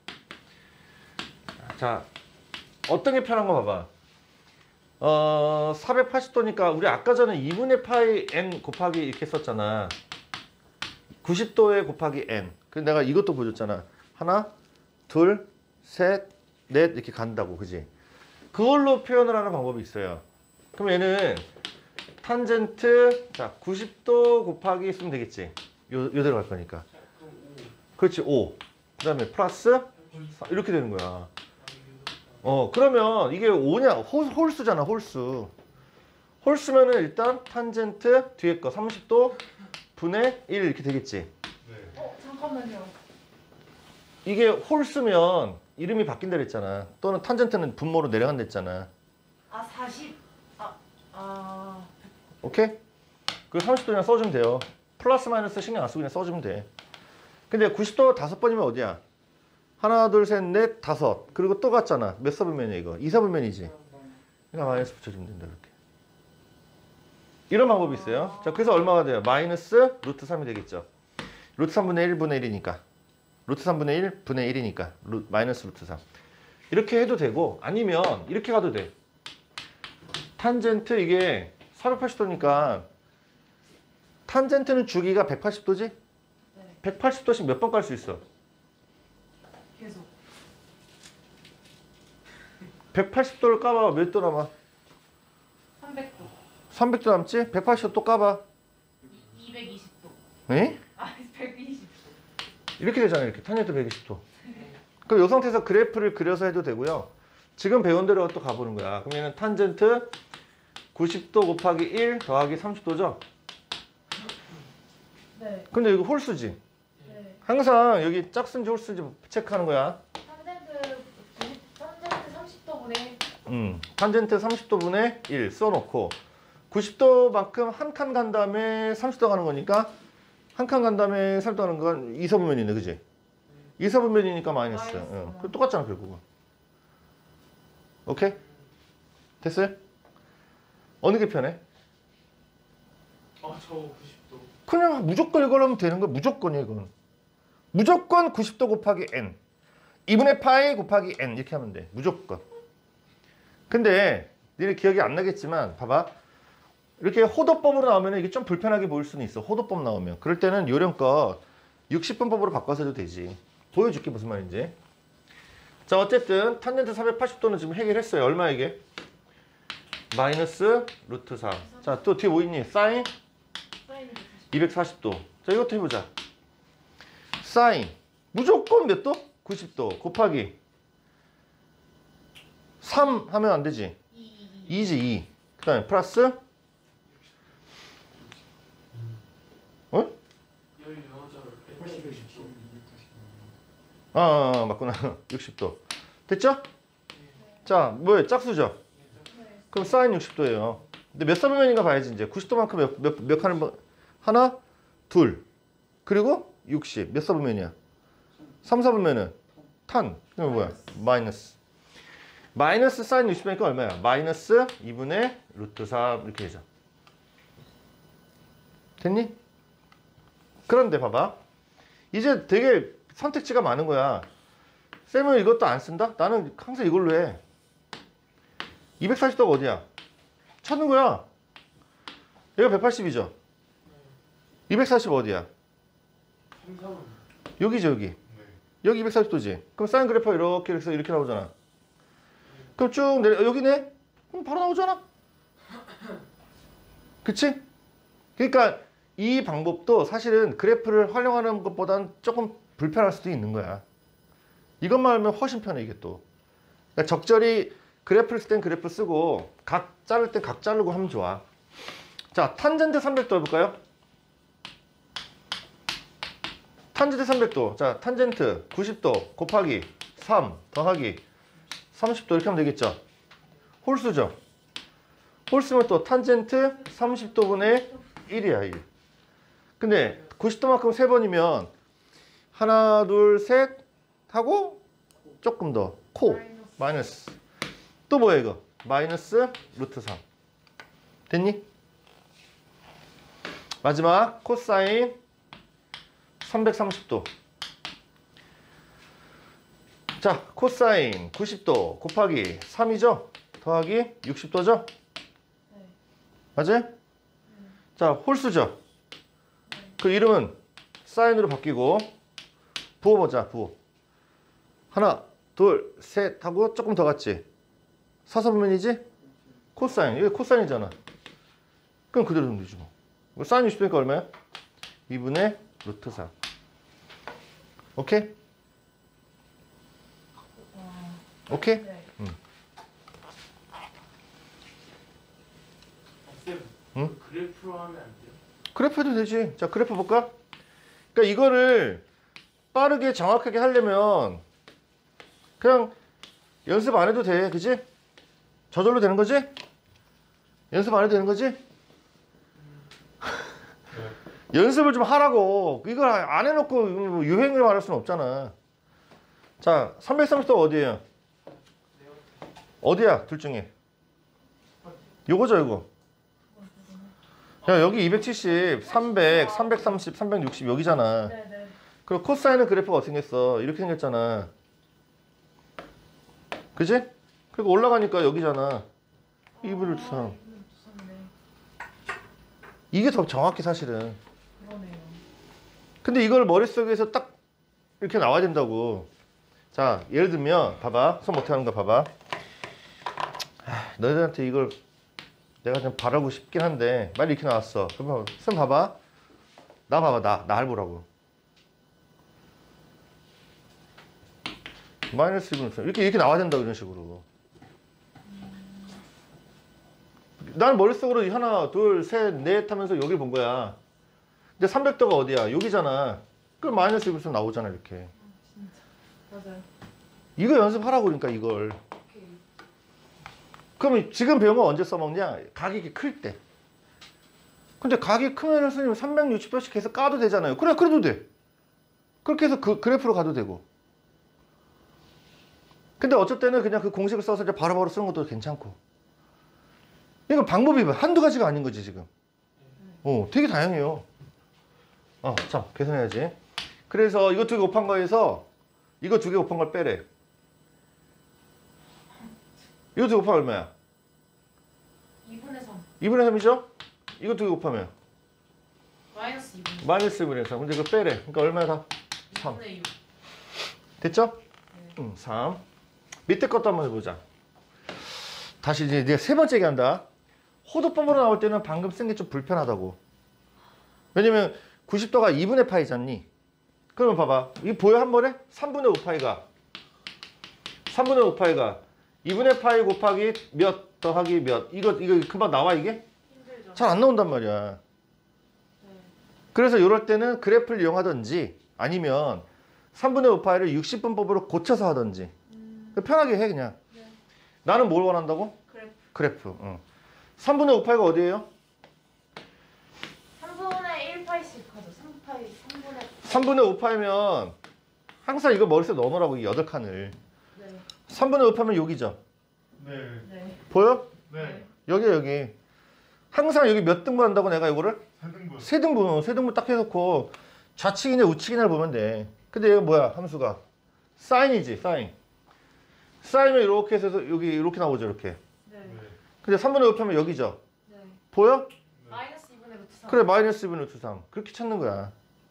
자, 어떤 게 편한 거 봐봐. 어, 사백팔십 도니까 우리 아까 전에 이분의 파이 n 곱하기 이렇게 썼잖아. 구십 도에 곱하기 n. 그래서 내가 이것도 보여줬잖아. 하나, 둘, 셋, 넷 이렇게 간다고, 그지? 그걸로 표현을 하는 방법이 있어요. 그럼 얘는 탄젠트, 자, 구십 도 곱하기 쓰면 되겠지? 요, 요대로 갈 거니까. 자, 그럼 오. 그렇지, 오. 그 다음에 플러스 사, 이렇게 되는 거야. 어, 그러면 이게 오냐? 홀, 홀수잖아, 홀수. 홀수면은 일단 탄젠트 뒤에 거 삼십 도 분의 일 이렇게 되겠지. 네. 어 잠깐만요. 이게 홀수면 이름이 바뀐다 그랬잖아. 또는 탄젠트는 분모로 내려간다 했잖아. 아 사십. 아 아. 오케이? 그 삼십 도 그냥 써주면 돼요. 플러스 마이너스 신경 안 쓰고 그냥 써주면 돼. 근데 구십 도 다섯 번이면 어디야? 하나, 둘, 셋, 넷, 다섯. 그리고 또 갔잖아. 몇 서분면이야 이거? 이 서분면이지. 그냥 마이너스 붙여주면 된다 이렇게. 이런 방법이 있어요. 자, 그래서 얼마가 돼요? 마이너스 루트 삼이 되겠죠. 루트 삼분의 일분의 일이니까. 루트 삼분의 일분의 일이니까. 루, 마이너스 루트 삼. 이렇게 해도 되고 아니면 이렇게 가도 돼. 탄젠트 이게 사백팔십 도니까 탄젠트는 주기가 백팔십 도지? 네. 백팔십 도씩 몇 번 깔 수 있어? 계속. 백팔십 도를 까봐. 몇 도 남아? 삼백 도. 삼백 도 남지? 백팔십 도 또 까봐. 이백이십 도. 에? 아 백이십 도. 이렇게 되잖아. 이렇게 탄젠트 백이십 도. 그럼 이 상태에서 그래프를 그려서 해도 되고요. 지금 배운 대로 또 가보는 거야. 그럼 얘는 탄젠트 구십 도 곱하기 일 더하기 삼십 도죠? 네. 근데 이거 홀수지? 네. 항상 여기 짝수인지 홀수인지 체크하는 거야. 탄젠트 구십 탄젠트 삼십 도분의 음, 탄젠트 삼십 도분의 일 써놓고 구십 도만큼 한 칸 간 다음에 삼십 도 가는 거니까 한 칸 간 다음에 삼십 도 가는 건 이 서분면이네, 그지? 이 서분면이니까 마이너스. 마이너스. 응. 그 똑같잖아 결국은. 오케이? 됐어요? 어느 게 편해? 아, 저 구십 도. 그냥 무조건 이걸 하면 되는 거야. 무조건이야 이건. 무조건 구십 도 곱하기 n 이분의 파이 곱하기 n 이렇게 하면 돼. 무조건. 근데 니네 기억이 안 나겠지만 봐봐. 이렇게 호도법으로 나오면 이게 좀 불편하게 보일 수는 있어. 호도법 나오면. 그럴 때는 요령껏 육십 분법으로 바꿔서 해도 되지. 보여줄게 무슨 말인지. 자, 어쨌든 탄젠트 사백팔십 도는 지금 해결했어요. 얼마 이게? 마이너스 루트 삼. 자, 또 뒤에 뭐 있니? 사인 사인 이백사십 도. 자, 이것도 해보자. 사인 무조건 몇 도? 구십 도 곱하기 삼 하면 안 되지. 이지 이. 그 다음에 플러스 어? 열여덟, 팔십, 백팔십 도. 아, 아, 아 맞구나. 육십 도. 됐죠? 자, 뭐예요? 짝수죠? 그럼 사인 육십 도예요. 근데 몇 서분면인가 봐야지 이제. 구십 도만큼 몇, 몇, 몇 칸을 뭐- 하나, 둘. 그리고 육십. 몇 서분면이야? 삼 서분면은 탄. 이거 뭐야? 마이너스. 마이너스 사인 육십 도니까 얼마야? 마이너스 이분의 루트 삼 이렇게 되죠. 됐니? 그런데 봐봐. 이제 되게 선택지가 많은 거야. 쌤은 이것도 안 쓴다? 나는 항상 이걸로 해. 이백사십 도가 어디야? 찾는 거야. 얘가 백팔십이죠. 이백사십 어디야? 삼삼은 여기죠, 여기. 네. 여기 이백사십 도지. 그럼 사인 그래프가 이렇게 해서 이렇게 나오잖아. 그럼 쭉 내려 여기네. 그럼 바로 나오잖아. 그치? 그러니까 이 방법도 사실은 그래프를 활용하는 것보다는 조금 불편할 수도 있는 거야. 이것만 하면 훨씬 편해 이게 또. 그러니까 적절히 그래프를 쓸 땐 그래프 쓰고 각 자를 땐 각 자르고 하면 좋아. 자, 탄젠트 삼백 도 해볼까요? 탄젠트 삼백 도. 자, 탄젠트 구십 도 곱하기 삼 더하기 삼십 도 이렇게 하면 되겠죠. 홀수죠. 홀수면 또 탄젠트 삼십 도분의 일이야. 일. 근데 구십 도만큼 세 번이면 하나 둘 셋 하고 조금 더 코 마이너스 또 뭐야 이거 마이너스 루트 삼 됐니? 마지막 코사인 삼백삼십 도. 자, 코사인 구십 도 곱하기 삼이죠? 더하기 육십 도죠? 네. 맞아요? 자, 홀수죠? 그 이름은 사인으로 바뀌고 부호보자, 부호. 하나, 둘, 셋 하고 조금 더 갔지? 사선분면이지? 코사인, 이게 코사인이잖아. 그럼 그대로 넣으면 되지 뭐. 사인 육십 도니까 얼마야? 이분의 루트 삼. 오케이? 오케이? 네. 쌤, 응? 그래프로 하면 안 돼요? 그래프 해도 되지. 자, 그래프 볼까? 그러니까 이거를 빠르게 정확하게 하려면 그냥 연습 안 해도 돼. 그지? 저절로 되는 거지? 연습 안 해도 되는 거지? 연습을 좀 하라고. 이걸 안 해놓고 유행을 말할 수는 없잖아. 자, 삼백삼십 도 어디에요? 어디야? 둘 중에. 요거죠, 이거. 야, 여기 이백칠십, 삼백, 삼백삼십, 삼백육십 여기잖아. 네네. 그리고 코사인은 그래프가 어떻게 생겼어? 이렇게 생겼잖아. 그지? 그리고 올라가니까 여기잖아. 이분을 삼. 이게 더 정확해 사실은. 그러네요. 근데 이걸 머릿속에서 딱 이렇게 나와야 된다고. 자, 예를 들면 봐봐. 손 어떻게 하는 거 봐봐. 아, 너희들한테 이걸 내가 좀 바라고 싶긴 한데 빨리 이렇게 나왔어. 그럼 손 봐봐. 나 봐봐. 나. 나 해보라고. 마이너스 이분의 삼. 이렇게 이렇게 나와야 된다 이런 식으로. 난 머릿속으로 하나, 둘, 셋, 넷 하면서 여기를 본 거야. 근데 삼백 도가 어디야? 여기잖아. 그럼 마이너스 이분의 삼 나오잖아 이렇게. 진짜. 맞아요. 이거 연습하라고 그러니까 이걸. 오케이. 그럼 지금 배운 거 언제 써먹냐? 각이 이렇게 클 때. 근데 각이 크면 선생님 삼백육십 도씩 해서 까도 되잖아요. 그래, 그래도 돼. 그렇게 해서 그 그래프로 가도 되고. 근데 어쩔 때는 그냥 그 공식을 써서 이제 바로바로 쓰는 것도 괜찮고. 이거 방법이 한두 가지가 아닌 거지 지금. 어, 되게 다양해요. 어, 자, 계산해야지. 그래서 이거 두 개 곱한 거에서 이거 두 개 곱한 걸 빼래. 이거 두 개 곱하면 얼마야? 이분의 삼. 이분의 삼이죠? 이거 두 개 곱하면 마이너스 이분의 마이너스 이분의 삼. 근데 이거 빼래. 그러니까 얼마야 다? 삼. 이분의 육. 됐죠? 네. 응, 삼. 밑에 것도 한번 해보자. 다시 이제 내가 세 번째 얘기한다. 호도법으로 나올 때는 방금 쓴 게 좀 불편하다고. 왜냐면 구십 도가 이분의 파이잖니. 그러면 봐봐. 이거 보여 한 번에? 삼분의 오 파이가 삼분의 오 파이가 이분의 파이 곱하기 몇 더하기 몇. 이거 이거 금방 나와 이게? 힘들죠. 잘 안 나온단 말이야. 네. 그래서 이럴 때는 그래프를 이용하든지 아니면 삼분의 오 파이를 육십 분법으로 고쳐서 하든지 음, 편하게 해 그냥. 네. 나는 뭘 원한다고? 그래. 그래프. 응. 삼분의 오 파이가 어디예요? 삼분의 일 파이씩 하죠. 삼 파이, 삼분의 삼분의 오 파이면 항상 이거 머릿속에 넣어놓으라고 이 여덟 칸을. 네. 삼분의 오 파이면 여기죠. 네. 네. 보여? 네. 여기 여기. 항상 여기 몇 등분 한다고 내가 이거를? 세 등분. 세 등분. 세 등분 딱 해놓고 좌측이냐 우측이냐를 보면 돼. 근데 얘가 뭐야? 함수가 사인이지. 사인. 사인은 이렇게 해서 여기 이렇게 나오죠. 이렇게. 네. 네. 근데 삼분의 오 파이면 여기죠. 네. 보여? 마이너스 이분의 루트 삼. 그래 마이너스 이분의 루트 삼 그렇게 찾는 거야.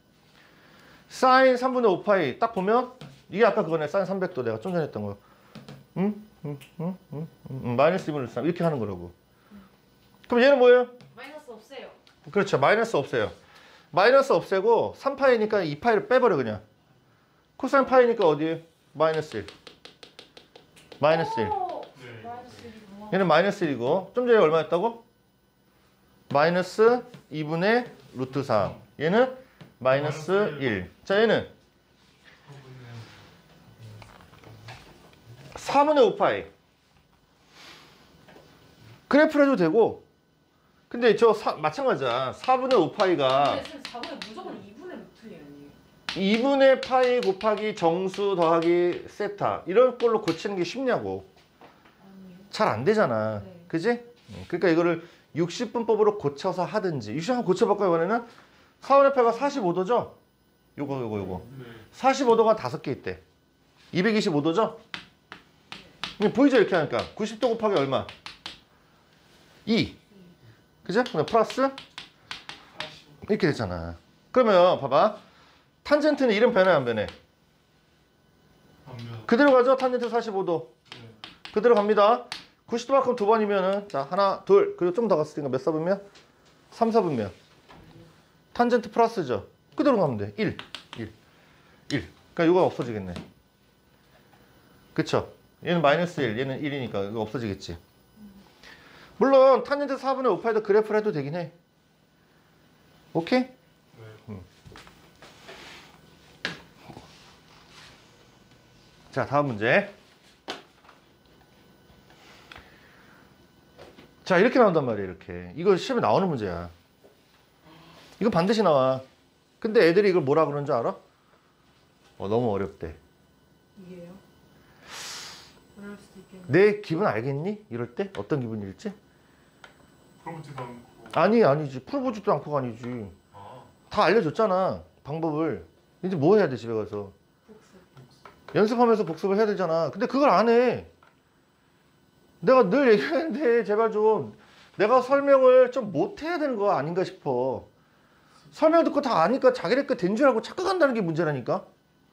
사인 삼분의 오 파이 딱 보면 이게 아까 그거네. 사인 삼백 도 내가 좀 전에 했던 거. 응? 응? 응? 응? 응? 마이너스 이분의 루트 삼 이렇게 하는 거라고. 그럼 얘는 뭐예요? 마이너스 없애요. 그렇죠. 마이너스 없애요. 마이너스 없애고 삼 파이니까 이 파이를 빼버려 그냥. 코사인 파이니까 어디에? 마이너스 일. 마이너스 일. 오! 네. 마이너스 일이구나. 얘는 마이너스 일이고 좀 전에 얼마였다고? 마이너스 이분의 루트 삼. 얘는 마이너스 일. 자 얘는 사분의 오 파이. 그래프를 해도 되고 근데 저 사, 마찬가지야. 사분의 오 파이가 근데 쌤 사분의 무조건 이분의 루트예요. 이분의 파이 곱하기 정수 더하기 세타 이런 걸로 고치는 게 쉽냐고. 아니요. 잘 안 되잖아. 네. 그지? 응, 그러니까 이거를 육십 분법으로 고쳐서 하든지 육십 분 고쳐볼까요 이번에는? 사분의 파이가 사십오 도죠? 요거 요거 요거 네. 사십오 도가 다섯 개 있대. 이백이십오 도죠? 보이죠 이렇게 하니까 구십 도 곱하기 얼마? 이. 그죠? 그냥 플러스 이렇게 되잖아. 그러면 봐봐. 탄젠트는 이름 변해 안 변해? 반면. 그대로 가죠? 탄젠트 사십오 도. 네. 그대로 갑니다. 구십 도만큼 두 번이면은 자 하나 둘 그리고 좀 더 갔으니까 몇 사분면? 삼 사분면. 탄젠트 플러스죠. 그대로 가면 돼. 일. 일. 일. 그러니까 이거 없어지겠네. 그쵸? 얘는 마이너스 일, 얘는 일이니까 이거 없어지겠지. 물론 탄젠트 사분의 오 파이도 그래프를 해도 되긴 해. 오케이? 네. 자 다음 문제. 자 이렇게 나온단 말이에요. 이렇게 이거 시험에 나오는 문제야. 이거 반드시 나와. 근데 애들이 이걸 뭐라 그러는 줄 알아? 어, 너무 어렵대. 이게요? 어려울 수도 있겠네. 내 기분 알겠니? 이럴 때 어떤 기분일지? 풀어보지도 않고. 아니 아니지. 풀어보지도 않고가 아니지. 아. 다 알려줬잖아 방법을. 이제 뭐 해야 돼 집에 가서? 복습. 연습하면서 복습을 해야 되잖아. 근데 그걸 안 해. 내가 늘 얘기하는데 제발 좀 내가 설명을 좀 못해야 되는 거 아닌가 싶어. 설명 듣고 다 아니까 자기네 거 된 줄 알고 착각한다는 게 문제라니까.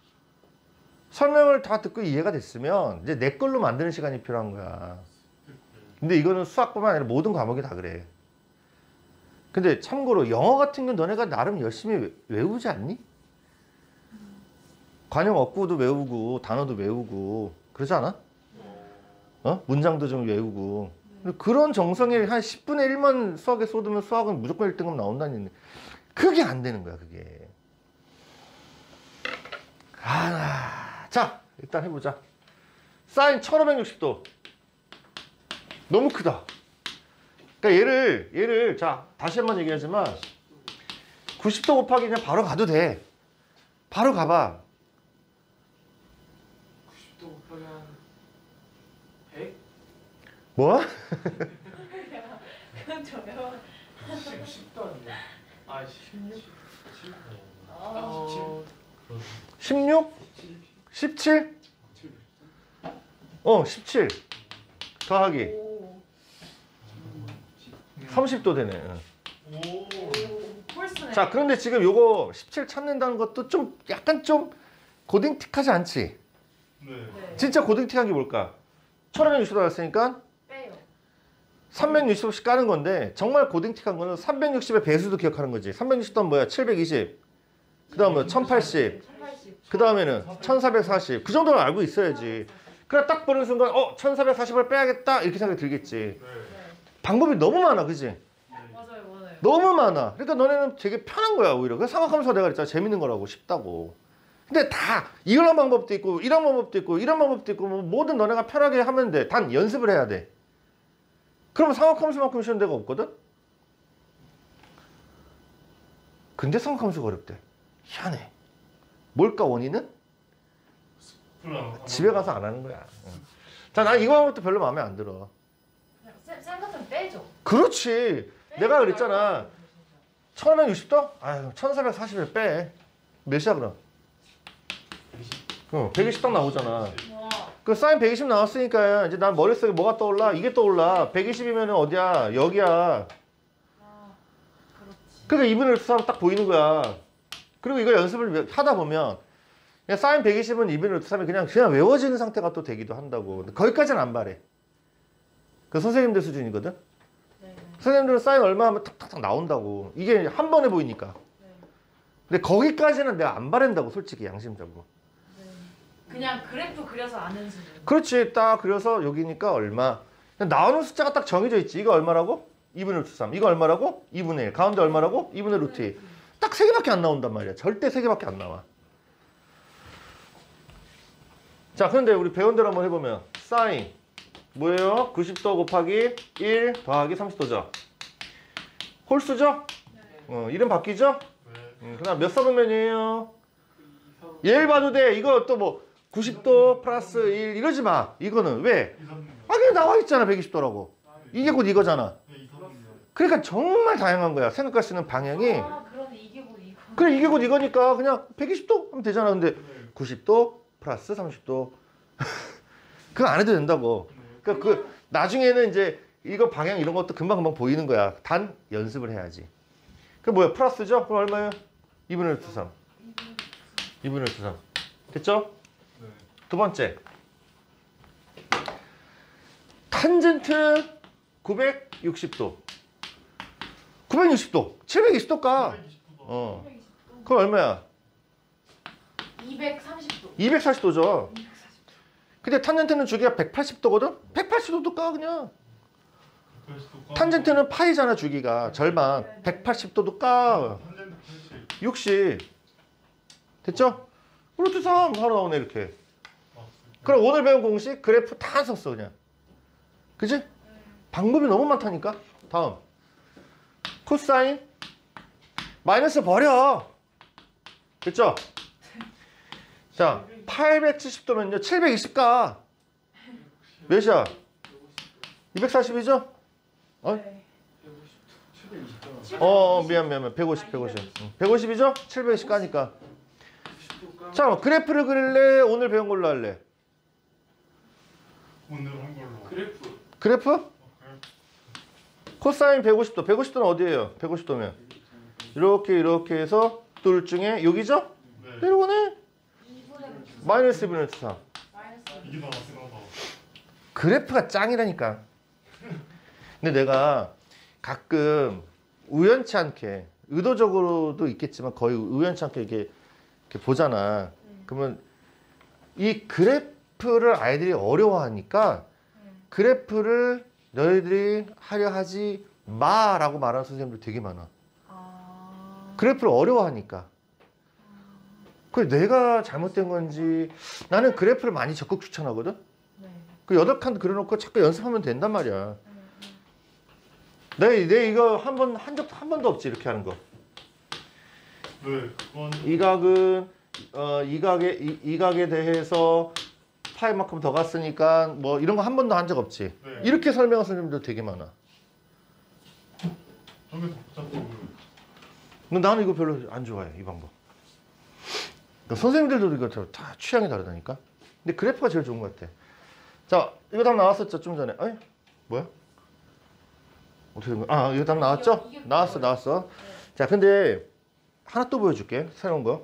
설명을 다 듣고 이해가 됐으면 이제 내 걸로 만드는 시간이 필요한 거야. 근데 이거는 수학뿐만 아니라 모든 과목이 다 그래. 근데 참고로 영어 같은 건 너네가 나름 열심히 외- 외우지 않니? 관용 어구도 외우고 단어도 외우고 그러지 않아? 어? 문장도 좀 외우고. 근데 그런 정성에 한 십분의 일만 수학에 쏟으면 수학은 무조건 일 등급 나온다니. 그게 안 되는 거야 그게. 아, 자 일단 해보자. 사인 천오백육십 도 너무 크다. 그러니까 얘를 얘를 자 다시 한번 얘기하지만 구십 도 곱하기 그냥 바로 가도 돼. 바로 가봐. 구십 도 곱하기 한 백? 뭐? 그건 저요. 십도 아니야. 아, 십육? 아, 어, 십육? 십칠? 어 십칠 더하기 오. 삼십 도 되네. 응. 오. 오. 폴스네. 자 그런데 지금 요거 십칠 찾는다는 것도 좀 약간 좀 고딩틱하지 않지? 네. 네. 진짜 고딩틱한 게 뭘까? 천오백육십 도 나왔으니까 빼요. 삼백육십 도씩 까는 건데 정말 고딩틱한 거는 삼백육십의 배수도 기억하는 거지. 삼백육십 도는 뭐야? 칠백이십. 그 다음 뭐 천팔십. 천팔십. 그 다음에는 천사백사십. 그 정도는 알고 있어야지. 그래 딱 보는 순간 어 천사백사십을 빼야겠다 이렇게 생각이 들겠지. 네. 네. 방법이 너무 많아 그지? 맞아요, 맞아요. 너무 많아. 그러니까 너네는 되게 편한 거야 오히려. 그래서 생각하면서 내가 그랬잖아. 재밌는 거라고 쉽다고. 근데 다 이런 방법도 있고 이런 방법도 있고 이런 방법도 있고 뭐 뭐든 너네가 편하게 하면 돼. 단 연습을 해야 돼. 그러면 상학함수만큼 쉬운 데가 없거든? 근데 상학함수가 어렵대. 희한해. 뭘까 원인은? 플랑. 집에 가서 안 하는 거야. 응. 자, 난 이거 방법도 별로 마음에 안 들어. 그냥 쌤, 쌤 같으면 빼죠. 그렇지. 내가 그랬잖아. 천오백육십 도? 아유, 천사백사십을 빼. 몇이야 그럼? 어, 백이십 딱 나오잖아. 와. 그 사인 백이십 나왔으니까 이제 난 머릿속에 뭐가 떠올라? 이게 떠올라. 백이십이면 어디야? 여기야. 아, 그렇지. 그러니까 이분의 루트 삼 딱 보이는 거야. 그리고 이거 연습을 하다 보면 그냥 사인 백이십은 이분의 루트 삼이 그냥 그냥 외워지는 상태가 또 되기도 한다고. 근데 거기까지는 안 바래. 그 선생님들 수준이거든. 네. 선생님들은 사인 얼마 하면 탁탁탁 나온다고. 이게 한 번에 보이니까. 네. 근데 거기까지는 내가 안 바란다고 솔직히 양심적으로. 네. 그냥 그래프 그려서 아는 수준. 그렇지. 딱 그려서 여기니까 얼마. 나오는 숫자가 딱 정해져 있지. 이거 얼마라고? 이분의 루트 삼. 이거 얼마라고? 이분의 일. 가운데 얼마라고? 이분의 루트 이. 딱 세 개밖에 안 나온단 말이야. 절대 세 개밖에 안 나와. 자, 그런데 우리 배운 대로 한번 해보면 사인 뭐예요? 구십 도 곱하기 일 더하기 삼십 도죠. 홀수죠? 어, 이름 바뀌죠? 네. 음, 그 다음 몇 사분면이에요? 얘를 봐도 돼. 이거 또 뭐 구십 도 플러스 일 이러지 마. 이거는 왜? 이 삼분면. 아, 그냥 나와 있잖아. 백이십 도라고. 이게 곧 이거잖아. 네, 이 삼분면. 그러니까 정말 다양한 거야. 생각할 수 있는 방향이. 아 그러네 이게 뭐 이거. 그래, 이게 곧 이거니까 그냥 백이십 도 하면 되잖아. 근데 네. 구십 도 플러스 삼십 도. 그거 안 해도 된다고. 네. 그러니까 그 나중에는 이제 이거 방향 이런 것도 금방금방 보이는 거야. 단 연습을 해야지. 그 뭐야? 플러스죠? 그럼 얼마예요? 이분의 루트 삼. 이분의 루트 삼. 됐죠? 네. 두 번째. 탄젠트 구백육십 도. 구백육십 도. 칠백이십 도가. 이백이십 도. 어. 이백이십 도. 그럼 얼마야? 이백삼십 도. 이백사십 도죠. 이백사십 도. 근데 탄젠트는 주기가 백팔십 도거든? 백팔십 도도 까 그냥. 백팔십 도 까. 탄젠트는 파이잖아 주기가. 절반. 백팔십 도도 까. 탄젠트 팔십. 육십. 됐죠? 루트 삼 바로 나오네 이렇게. 아, 그럼 오늘 배운 공식 그래프 다 썼어 그냥. 그지? 방법이 너무 많다니까. 다음. 코사인 마이너스 버려. 됐죠? 자, 팔백칠십 도면요 칠백이십 가. 몇이야? 이백사십이죠? 어? 네. 칠백이십 도. 어, 미안 미안 미안. 백오십 백오십. 응. 백오십이죠? 칠백이십 가니까. 자, 그래프를 그릴래? 오늘 배운 걸로 할래? 오늘 한 걸로. 그래프 그래프? 어, 그래. 코사인 백오십 도. 백오십 도는 어디예요? 백오십 도면 이렇게 이렇게 해서 둘 중에 여기죠? 네. 이러고네. 이분의 루트 삼. 마이너스 이분의 루트 삼. 마이너스 이게 나왔으다 그래프가 짱이라니까. 근데 내가 가끔 우연치 않게 의도적으로도 있겠지만 거의 우연치 않게 이렇게, 이렇게 보잖아. 음. 그러면 이 그래프를 아이들이 어려워하니까 음. 그래프를 너희들이 하려 하지 마라고 말하는 선생님들 되게 많아. 아. 그래프를 어려워하니까. 그 내가 잘못된 건지 나는 그래프를 많이 적극 추천하거든. 네. 그 여덟 칸 그려놓고 자꾸 연습하면 된단 말이야. 음, 음. 내, 내 이거 한 번 한 적 한 번도 없지 이렇게 하는 거. 네, 그건 이 각은 어, 이 각에 이, 이 각에 대해서 파이만큼 더 갔으니까 뭐 이런 거 한 번도 한 적 없지. 네. 이렇게 설명하는 선생님들 되게 많아. 저게 더 복잡하고. 근데 나는 이거 별로 안 좋아해 이 방법. 그러니까 선생님들도 이거 다 취향이 다르다니까. 근데 그래프가 제일 좋은 것 같아. 자, 이거 답 나왔었죠 좀 전에. 어이? 뭐야? 어떻게 된 거야? 아, 이거 답 나왔죠? 이게- 이게 나왔어, 나왔어. 자, 근데 하나 또 보여줄게. 새로운 거.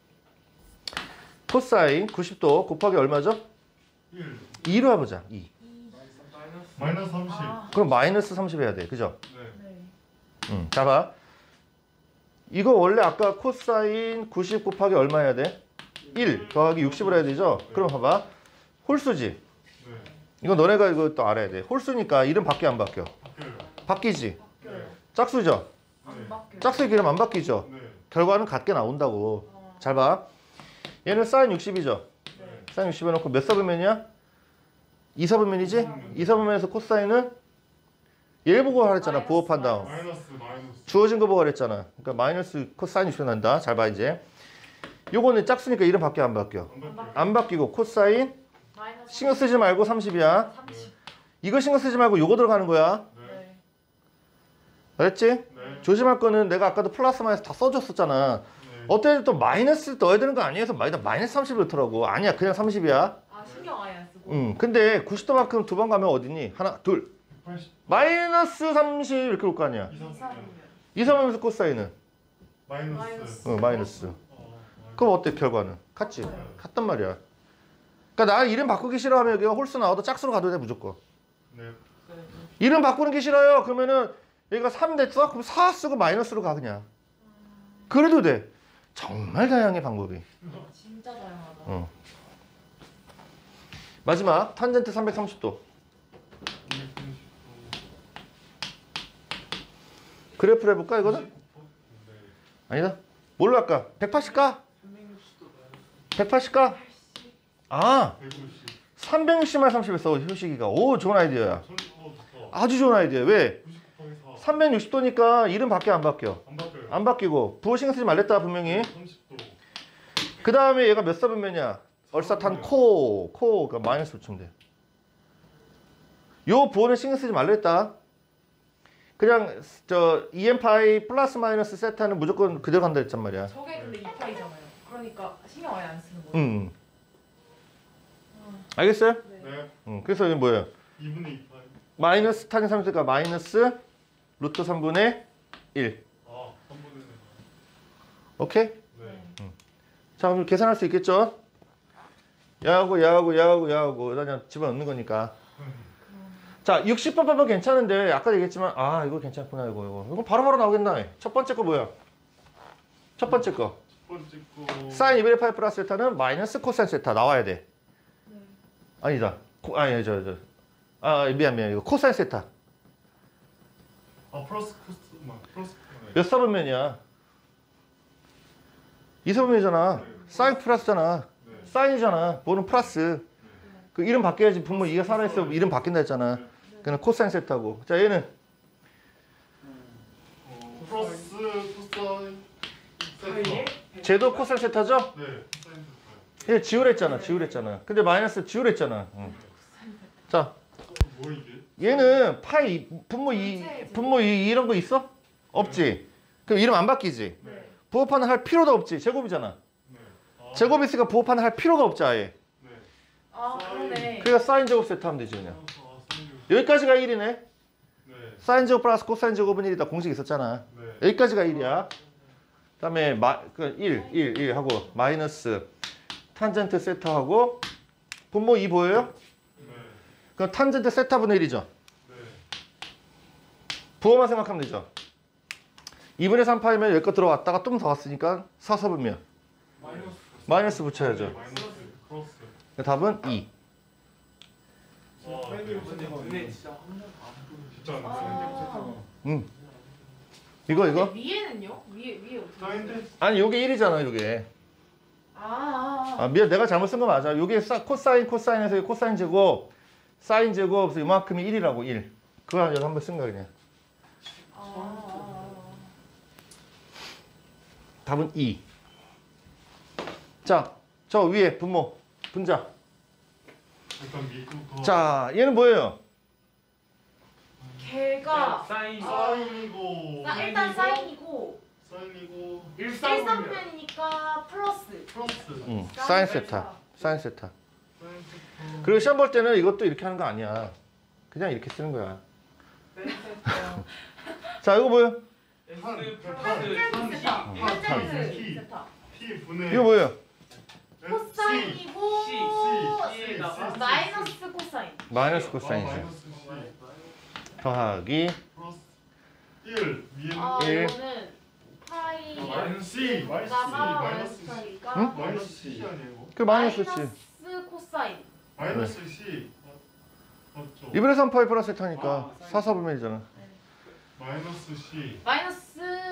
코사인 구십 도 곱하기 얼마죠? 일. 이로 해보자. 이. 마이너스 삼십. 아. 그럼 마이너스 삼십 해야 돼. 그죠? 네. 네. 응. 자, 봐. 이거 원래 아까 코사인 구십 곱하기 얼마 해야 돼? 일 더하기 육십을 해야 되죠? 그럼 봐봐. 홀수지? 네. 이거 너네가 이거 또 알아야 돼. 홀수니까 이름 바뀌어 안 바뀌어? 바뀌어요. 바뀌지? 바뀌어요. 짝수죠? 안 네. 바뀌어요. 짝수의 기름 안 바뀌죠? 네. 결과는 같게 나온다고. 어. 잘 봐. 얘는 사인 육십이죠? 네. 사인 육십 해놓고 몇 사분면이야? 이 사분면이지? 이 사분면에서 코사인은 얘 보고 하랬잖아. 마이너스, 부호판 다음. 마이너스 마이너스. 주어진 거 보고 하랬잖아. 그러니까 마이너스 코사인 육십 난다. 잘 봐 이제. 요거는 짝수니까 이름 바뀌어 안 바뀌어? 안 바뀌어요. 안 바뀌고 코사인 마이너스 신경 쓰지 말고 삼십이야. 삼십. 이거 신경 쓰지 말고 요거 들어가는 거야. 네. 네. 알았지? 네. 조심할 거는 내가 아까도 플러스 마이너스 다 써줬었잖아. 네. 어때 또 마이너스 넣어야 되는 거 아니야? 해서 마이너스, 마이너스 삼십 넣더라고. 아니야 그냥 삼십이야. 아 신경 아예 안 쓰고. 응. 근데 구십 도만큼 두 번 가면 어디니? 하나 둘 백팔십. 마이너스 삼십 이렇게 올 거 아니야. 이 이 삼분면. 사분면. 이삼하면서 코사인은 마이너스. 마이너스. 어, 마이너스. 어, 그럼 어때 결과는? 같지? 같단 말이야. 그러니까 나 이름 바꾸기 싫어하면 여기가 홀수 나와도 짝수로 가도 돼 무조건. 네. 이름 바꾸는 게 싫어요. 그러면은 여기가 삼 됐어? 그럼 사 쓰고 마이너스로 가 그냥. 그래도 돼. 정말 다양해 방법이. 진짜 다양하다. 어. 마지막 탄젠트 삼백삼십 도. 그래프를 해볼까 이거는? 네. 아니다. 뭘로 할까? 백팔십 가? 백팔십 가? 아 백오십. 삼백육십만 삼십에서 효식이가. 오 좋은 아이디어야. 천- 어, 좋다. 아주 좋은 아이디어. 왜? 구십 곱하기 사. 삼백육십 도니까 이름 밖에 안 바뀌어. 안 바뀌어요. 안 바뀌고 부호 신경 쓰지 말랬다 분명히. 삼십 도. 그 다음에 얘가 몇 사분면이야? 얼사탄 코. 코. 그러니까 마이너스 붙이면 돼. 요 부호는 신경 쓰지 말랬다. 그냥 저 이엠파이 플러스 마이너스 세타는 무조건 그대로 간다 했단 말이야. 저게 근데 이 파이잖아요. 그러니까 신경 아예 안 쓰는 거예요. 응. 알겠어요? 네. 네. 응. 그래서 이게 뭐예요? 이분의 이 파이. 마이너스 탄 삼십가 마이너스 루트 삼분의 일. 아, 삼분의 네. 오케이? 네. 자 그럼 계산할 수 있겠죠? 야하고 야하고 야하고 야하고 그냥 집어넣는 거니까. 자 육십 번 봐도 괜찮은데 아까 얘기했지만 아 이거 괜찮구나 이거 이거 이거 바로바로 나오겠나. 첫 번째 거 뭐야? 첫 번째 거 첫 번째 거. 사인 이분의 파이 플러스 세타는 마이너스 코사인 세타 나와야 돼. 네. 아니다. 코, 아니 저 저. 아 미안 미안 이거 코사인 세타. 아, 플러스 코스. 막 플러스. 네. 몇 사분면이야? 이 사분면이잖아. 사인 플러스잖아. 네. 사인이잖아. 뭐는 플러스. 그 이름 바뀌어야지. 분모 이가 살아있어 이름 바뀐다 했잖아. 그냥 코사인 세타고. 자 얘는 어, 플러스 코사인 세타. 쟤도 코사인 세타죠? 네. 코사인 세타. 얘 지우랬잖아. 지우랬잖아. 근데 마이너스 지우랬잖아. 응. 자 뭐 이게? 얘는 파이 분모 이 분모 이 이런 거 있어? 없지. 그럼 이름 안 바뀌지. 네. 부호판을 할 필요도 없지. 제곱이잖아. 네. 아, 제곱 있으니까 부호판을 할 필요가 없지 아예. 네. 아 그러네. 그러니까 사인 제곱 세트 하면 되지 그냥. 아, 사인. 여기까지가 일이네. 네. 사인 제곱 플러스 코사인 제곱은 일이다. 공식 있었잖아. 네. 여기까지가 일이야. 그다음에 마, 그 일, 일, 일 하고 마이너스 탄젠트 세타하고 분모 이 보여요? 네. 그럼 탄젠트 세타분의 일이죠. 네. 부호만 생각하면 되죠. 이분의 삼 파이면 여기 거 들어왔다가 좀 더 왔으니까 사 사분면 마이너스. 마이너스 붙여야죠. 마이너스 크로스. 답은 이. 와, 근데 진짜 한 번도 안 진짜 안 돼. 아. 응. 이거 이거? 근데 위에는요? 위에 위에 어떻게? 사인데. 있어요? 아니 요게 일이잖아 요게. 아, 아, 아. 아 미안 내가 잘못 쓴 거 맞아. 요게 사, 코사인 코사인에서 이게 코사인 제곱 사인 제곱 그래서 이만큼이 일이라고 일. 그거 여기 한번 쓴 거야 그냥. 아, 아, 답은 이. 자, 저 위에 분모 분자. 일단 미국부터. 자, 얘는 뭐예요? 아. 걔가 사인 사인이고. 나 일단 사인이고 사인이고. 일삼분면 일삼면이니까 플러스. 플러스. 응, 사인 세타. 사인 세타. 사인 세타. 그리고 시험 볼 때는 이것도 이렇게 하는 거 아니야. 그냥 이렇게 쓰는 거야. 자, 이거 뭐예요? S 탄젠트 플러스 세타. 한, 탄젠트 피. 세타. P 분의. 이거 뭐예요? 코사인이고 C, C, C, 어, 마이너스 코사인. 마이너스 아, 코사인이죠. 마이너스 C. 더하기 플러스 일. 위에는 아 일. 이거는 파이 아, 마이너스 C. 마이너스 C. 가마 마이너스 C. 마이너스니까 응? 마이너스 C 아니에요? 그 마이너스 C. 마이너스 코사인. 마이너스 C. 아, 맞죠? 이분의 삼 파이 플러스 세타니까 사 사분면이잖아. 마이너스 C. 마이너스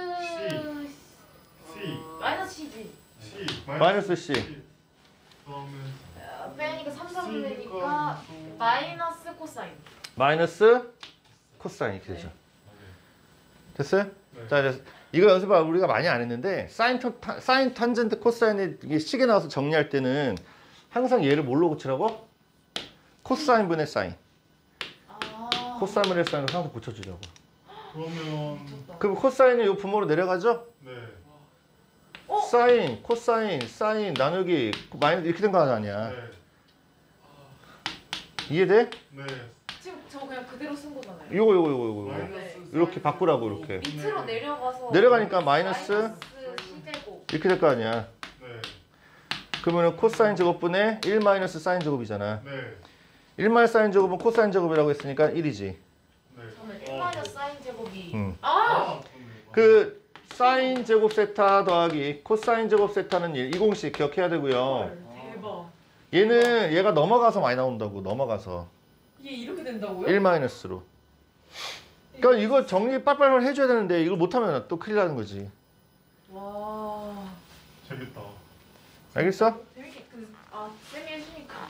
C. 마이너스 C지. C. 마이너스 C. 그다음에 어, 빼니까 삼 사분면이니까 마이너스 코사인. 마이너스 코사인 이렇게 되죠. 됐어요? 네. 자, 이제 이거 연습을 우리가 많이 안 했는데 사인 탄, 탄- 사인 탄젠트 코사인이 이게 식에 나와서 정리할 때는 항상 얘를 뭘로 고치라고? 코사인 분의 사인. 아. 코사인 분의 사인을 항상 고쳐주려고. 그러면 그럼 코사인이 이 부모로 내려가죠? 네. 어? 사인, 코사인, 사인 나누기 마이너스 이렇게 된 거 아니야? 네. 이해돼? 네. 지금 저 그냥 그 그대로 쓴 거잖아요. 요거 요거 요거 요거 마이너스 이렇게 바꾸라고 이렇게 밑으로 내려가서 내려가니까 마이너스 C제곱. 이렇게 될 거 아니야. 네. 그러면은 코사인 제곱분의 일 마이너스 사인 제곱이잖아. 네. 일 마이너스 사인 제곱은 코사인 제곱이라고 했으니까 일이지. 네. 저는 일 마이너스 사인 제곱이 음. 아! 아, 그 사인 제곱 세타 더하기 코사인 제곱 세타는 일. 이 공식 기억해야 되고요. 헐, 대박. 얘는 얘가 넘어가서 많이 나온다고. 넘어가서 이게 이렇게 된다고요? 일 마이너스로. 그러니까 이거 정리 빨빨 해줘야 되는데 이걸 못하면 또 큰일 나는 거지. 와. 재밌다. 알겠어? 재밌게 그아 쌤이 해주니까.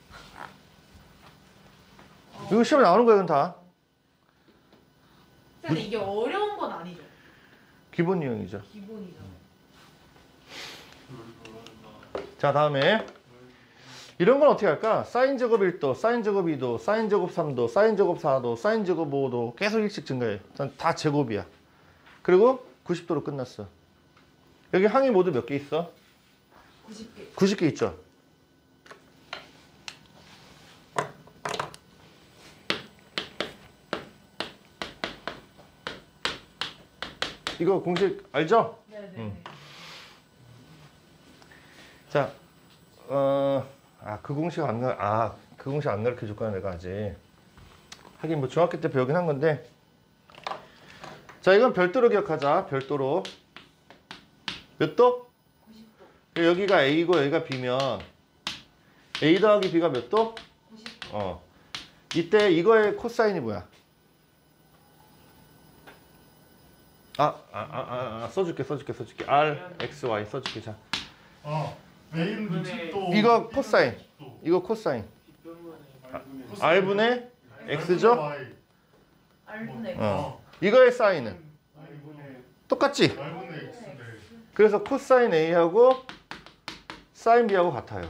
이거 시험에 나오는 거야 이건 다. 근데 이게 어려운 건 아니죠. 기본 유형이죠. 기본이죠. 자 다음에 이런 건 어떻게 할까? 사인 제곱 일 도, 사인 제곱 이 도, 사인 제곱 삼 도, 사인 제곱 사 도, 사인 제곱 오 도 계속 일씩 증가해. 일단 다 제곱이야. 그리고 구십 도로 끝났어. 여기 항이 모두 몇 개 있어? 구십 개. 구십 개 있죠? 이거 공식 알죠? 네네. 음. 자, 어, 아, 그 공식 안 가, 아, 그 공식 안 가르쳐 줄 거야, 내가 아직. 하긴 뭐 중학교 때 배우긴 한 건데. 자, 이건 별도로 기억하자, 별도로. 몇 도? 구십 도. 여기가 A고 여기가 B면 A 더하기 B가 몇 도? 구십 도. 어. 이때 이거의 코사인이 뭐야? 아, 아, 아, 아, 아 써줄게, 써줄게, 써줄게. R, X, Y 써줄게. 자, 아, A는 육십 도. 이거 코사인. 이거 코사인. R분의 X죠? R분의 X. 어. 이거의 사인은 R분의 똑같지? R분의 X. 네. 그래서 코사인 A하고 사인 B하고 같아요.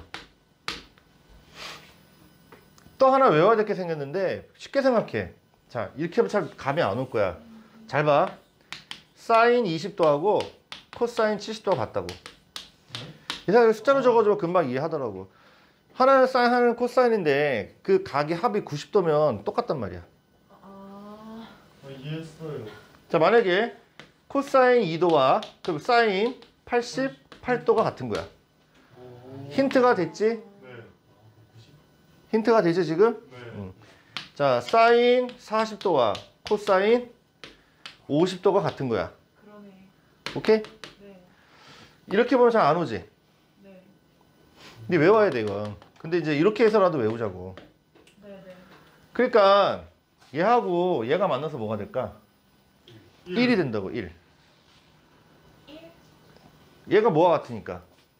또 하나 외워야 될 게 생겼는데 쉽게 생각해. 자, 이렇게 하면 잘 감이 안 올 거야. 잘 봐. 사인 이십 도하고 코사인 칠십 도가 같다고. 이 사람이 숫자로 적어주면 금방 이해하더라고. 하나는 사인, 하나는 코사인인데 그 각의 합이 구십 도면 똑같단 말이야. 아. 아, 이해했어요. 자, 만약에 코사인 이 도와 그 사인 팔십팔 도가 같은 거야. 힌트가 됐지? 네. 힌트가 되지 지금? 네. 음. 자, 사인 사십 도와 코사인 오십 도가 같은 거야. 그러네. 오케이? 네. 이렇게 보면 잘 안 오지? 네. 근데 외워야 돼 이건. 근데 이제 이렇게 해서라도 외우자고. 네네. 그러니까 얘하고 얘가 만나서 뭐가 될까? 일이 된다고. 일. 일. 얘가 뭐와 같으니까?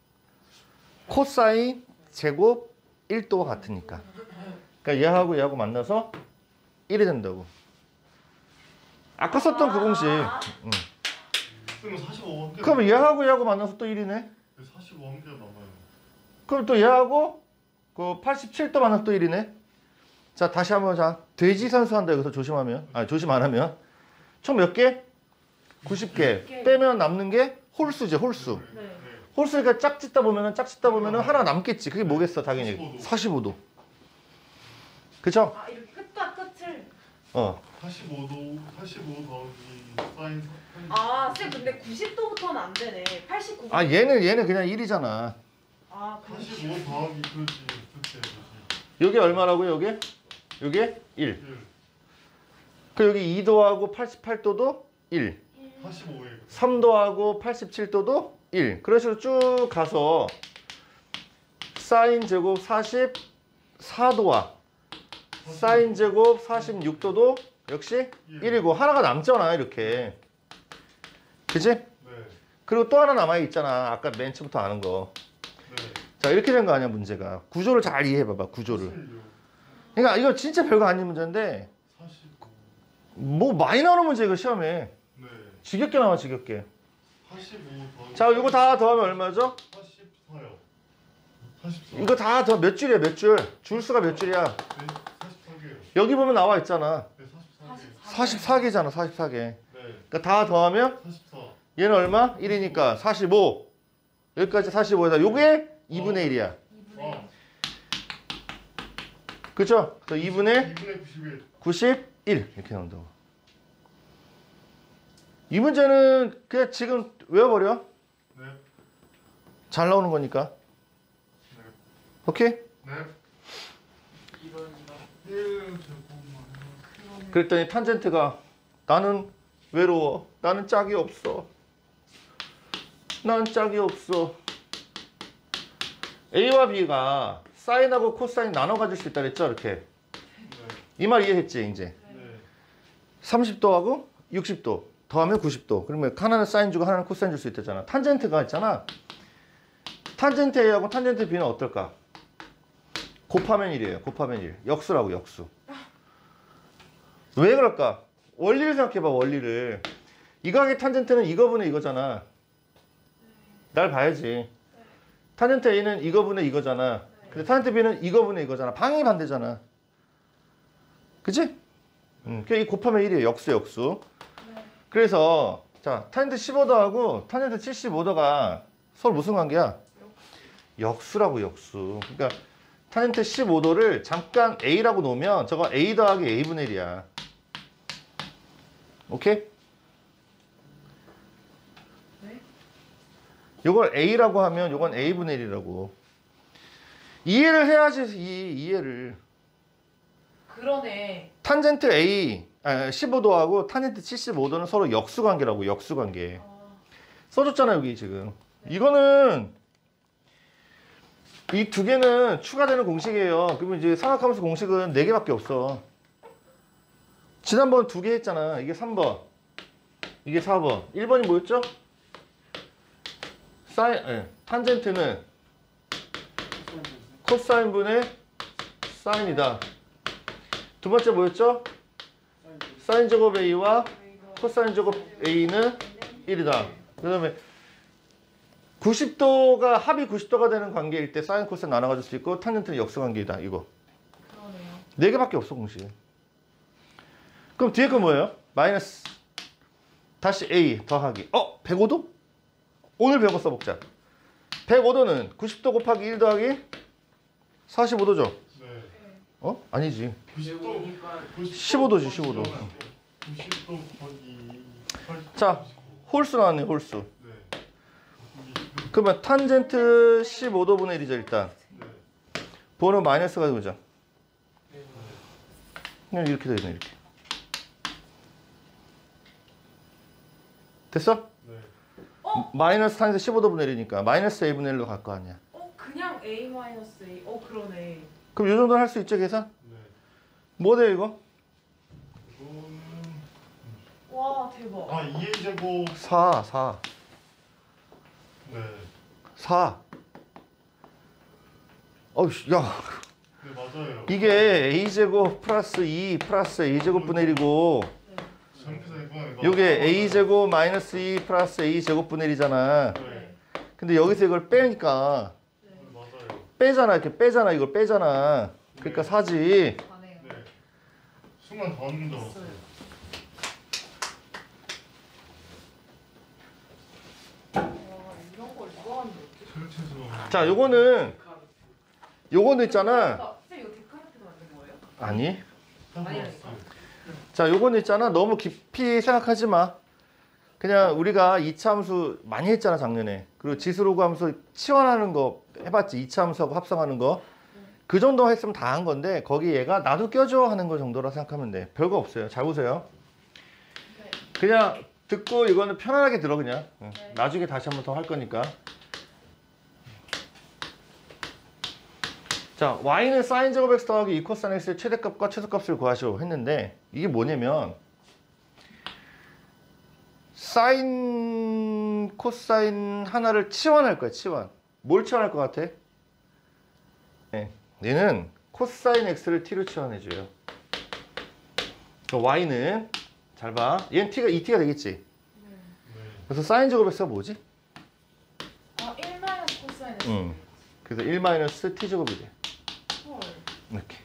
코사인 제곱 일 도와 같으니까. 그러니까 얘하고 얘하고 만나서 일이 된다고. 아까 썼던 그 공식. 응. 그럼 사십오 한 개. 그럼 얘하고 얘하고 만나서 또 일이네. 사십오 한 개 남아요. 그럼 또 얘하고 그 팔십칠 도 만나서 또 일이네. 자, 다시 한번 자. 돼지 선수한다 여기서 조심하면. 아, 조심 안 하면. 총 몇 개? 구십 개. 개. 빼면 남는 게 홀수지, 홀수. 네. 홀수니까 짝 짓다 보면은 짝 짓다 보면은 하나 남겠지. 그게 뭐겠어, 당연히. 사십오 도. 그쵸? 아 이렇게 끝과 끝을. 어. 사십오 도, 사십오 더하기 사인 사- 아 쌤 근데 구십 도부터는 안 되네. 팔십구. 아, 얘는 얘는 그냥 일이잖아. 아 그래. 사십오 더하기 그지 그치 그지. 요게 얼마라고요, 요게? 요게 일. 일. 그 여기 이 도하고 팔십팔 도도 일. 사십오에 삼 도하고 팔십칠 도도 일. 그런 식으로 쭉 가서 사인 제곱 사십사 도와 사인 제곱 사십육 도도 역시 일이고 하나가 남잖아, 이렇게. 그치? 네. 그리고 또 하나 남아 있잖아. 아까 맨 처음부터 아는 거. 네. 자, 이렇게 된 거 아니야, 문제가. 구조를 잘 이해해 봐봐, 구조를. 사십육, 그러니까 이거 진짜 별거 아닌 문제인데 사십오. 뭐 많이 나오는 문제 이거 시험에. 네. 지겹게 나와, 지겹게. 사십오 더하기 자, 이거 다 더하면 얼마죠? 사십사요. 사십사. 이거 다 더 몇 줄이야, 몇 줄? 줄수가 몇 줄이야? 네, 사십사 개요. 여기 보면 나와 있잖아. 네, 사십사 개. 사십사 개잖아, 사십사 개. 네. 그러니까 다 더하면 사십사. 얘는 얼마? 일이니까 사십오. 여기까지 사십오에다 요게 이분의 일이야. 이분의 어. 그죠? 그래서 이분의 이분의 구십일. 구십일 이렇게 나온다고. 이 문제는 그냥 지금 외워버려. 네. 잘 나오는 거니까. 네. 오케이? 네. 이런 일 제곱 마이너스 그랬더니 탄젠트가 나는 외로워. 나는 짝이 없어. 난 짝이 없어. A와 B가 사인하고 코사인 나눠 가질 수 있다 그랬죠? 이렇게. 네. 이 말 이해했지 이제? 네. 삼십 도하고 육십 도 더하면 구십 도. 그러면 하나는 사인 주고 하나는 코사인 줄 수 있다잖아. 탄젠트가 있잖아. 탄젠트 A하고 탄젠트 B는 어떨까? 곱하면 일이에요. 곱하면 일. 역수라고 역수. 왜 그럴까? 원리를 생각해봐. 원리를. 이거하기 탄젠트는 이거분의 이거잖아. 날 봐야지. 탄젠트 A는 이거분의 이거잖아. 근데 탄젠트 B는 이거분의 이거잖아. 방향이 반대잖아. 그치? 음, 그러니까 이 곱하면 일이에요. 역수 역수. 그래서 자 탄젠트 십오 도하고 탄젠트 칠십오 도가 서로 무슨 관계야? 역수라고 역수. 그러니까 탄젠트 십오 도를 잠깐 A라고 놓으면 저거 A 더하기 A분의 일이야. 오케이? 네? 요걸 A라고 하면 요건 A분의 일이라고. 이해를 해야지 이 이해를. 그러네. 탄젠트 A 아, 십오 도하고 탄젠트 칠십오 도는 서로 역수 관계라고. 역수 관계. 아, 써줬잖아 여기 지금. 이거는 이 두 개는 추가되는 공식이에요. 그러면 이제 삼각함수 공식은 네 개밖에 없어. 지난번 두 개 했잖아. 이게 삼 번, 이게 사 번. 일 번이 뭐였죠? 사인, 예, 탄젠트는 코사인분의 사인이다. 두 번째 뭐였죠? 사인 제곱 A와 코사인 제곱 A는 일이다. 그 다음에 구십 도가 합이 구십 도가 되는 관계일 때 사인 코사인 나눠 가질 수 있고 탄젠트는 역수 관계이다. 이거 그러네요. 네 개밖에 없어 공식. 그럼 뒤에 거 뭐예요? 마이너스 다시 A 더하기 어? 백오 도? 오늘 배운 거 써먹자. 백오 도는 구십 도 곱하기 일 더하기 사십오 도죠? 네. 어? 아니지. 구십 도. 십오 도지, 십오 도. 구십 도 곱하기 자, 홀수 나왔네 홀수. 네. 그러면 탄젠트 십오 도분의 일이죠 일단. 네. 번호 마이너스가 되죠. 그냥 이렇게 되네 이렇게. 됐어? 네. 어? 마이너스 탄젠트 십오 도분의 일이니까 마이너스 A분의 일로 갈 거 아니야. 어, 그냥 A 마이너스 A. 어, 그러네. 그럼 이 정도는 할 수 있죠 계산? 네. 뭐 돼 이거? 이거는 와, 대박. 아 이 A 제곱. 사, 사, 네. 사. 어이씨, 야, 네 맞아요. 이게 A제곱 플러스 이 플러스 A제곱분의 일이고 정표사 이번에 요게 A제곱 마이너스 이 플러스 A제곱분의 일이잖아. 네. 근데 여기서 이걸 빼니까 네, 맞아요. 빼잖아. 이렇게 빼잖아. 이걸 빼잖아. 그러니까 사지. 가네요. 네. 순간 더는 줄 알았어요. 와, 이런 걸 누가 하는데 어떻게? 철체조. 자, 요거는 요거는 있잖아. 쌤, 이거 데카르트가 만든 거예요? 아니. 아니라니까. 자, 요거는 있잖아. 너무 깊이 생각하지 마. 그냥 우리가 이차 함수 많이 했잖아, 작년에. 그리고 지수로그 함수 치환하는 거 해봤지. 이차 함수하고 합성하는 거. 그 정도 했으면 다 한 건데 거기 얘가 나도 껴줘 하는 거 정도라 생각하면 돼. 별거 없어요. 잘 보세요. 네. 그냥 듣고 이거는 편안하게 들어 그냥. 응. 네. 나중에 다시 한 번 더 할 거니까. 자, y는 사인 제곱 x 더하기 이 코사인 x의 최대값과 최소값을 구하시오 했는데 이게 뭐냐면 사인 코사인 하나를 치환할 거야. 치환. 뭘 치환할 것 같아? 네. 얘는 코사인 x를 t로 치환해줘요. y는 잘 봐. 얘는 t가 이 t가 되겠지. 네. 네. 그래서 사인 제곱 x가 뭐지? 아, 일 마이너스 코사인 X. 응. 그래서 일 마이너스 t 제곱이 돼. 헐. 이렇게.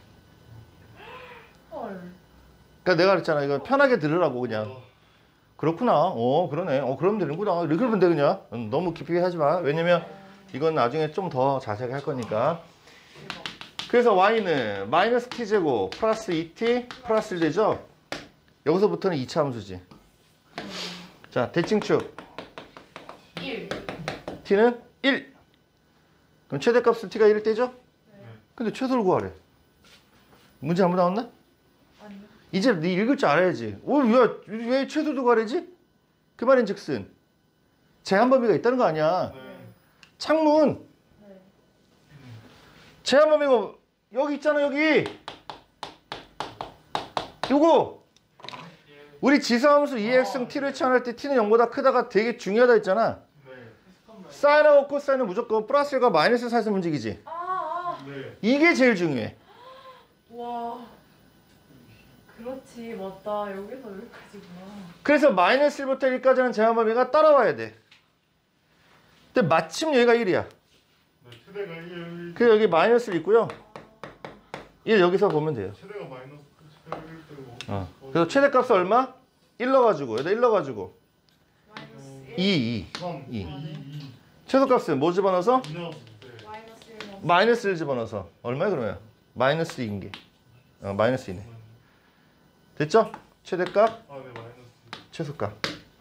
헐. 그러니까 내가 그랬잖아. 이거 편하게 들으라고 그냥. 어, 그렇구나. 어, 그러네. 어, 그러면 되는구나. 이렇게 하면 돼 그냥. 음, 너무 깊이 하지 마. 왜냐면 이건 나중에 좀 더 자세하게 할 거니까. 대박. 그래서 y는 마이너스 t제곱 플러스 이 티 플러스 일 되죠? 여기서부터는 이 차 함수지. 자, 대칭축 일. t는 일. 그럼 최대값은 t가 일 되죠? 근데 최소를 구하래. 문제 잘못 나왔나? 아니요. 이제 네 읽을 줄 알아야지. 어, 왜, 왜 최소도 구하래지? 그 말인 즉슨 제한 범위가 있다는 거 아니야. 네. 창문 네. 제한 범위가 여기 있잖아. 여기 요거 우리 지수함수 이 엑스는 t를 치환할 때 t는 영보다 크다가 되게 중요하다 했잖아. 네. 사인하고 코사인은 무조건 플러스 일과 마이너스 사이에서 움직이지. 아, 아. 네. 이게 제일 중요해. 와. 그렇지, 맞다. 여기서 여기까지구나. 그래서 마이너스 일부터 일까지는 제한 범위가 따라와야 돼. 근데 마침 여기가 일이야. 네. 최대가 일. 그래서 여기 마이너스 일 있고요. 일 여기서 보면 돼요. 최대가 마이너스 최대가 일 되고. 어. 그래서 최대값은 얼마? 일 넣어가지고 여기다 일 넣어가지고 마이너스 일. 이, 이. 삼. 이. 이. 이. 최소값은 뭐 집어넣어서? 이 나왔을 때. 마이너스 일 넣었어. 마이너스 일 집어넣어서 얼마야 그러면? 마이너스 이인 게. 어, 마이너스 이네. 됐죠? 최대값, 아, 네. 마이너스 이. 최소값.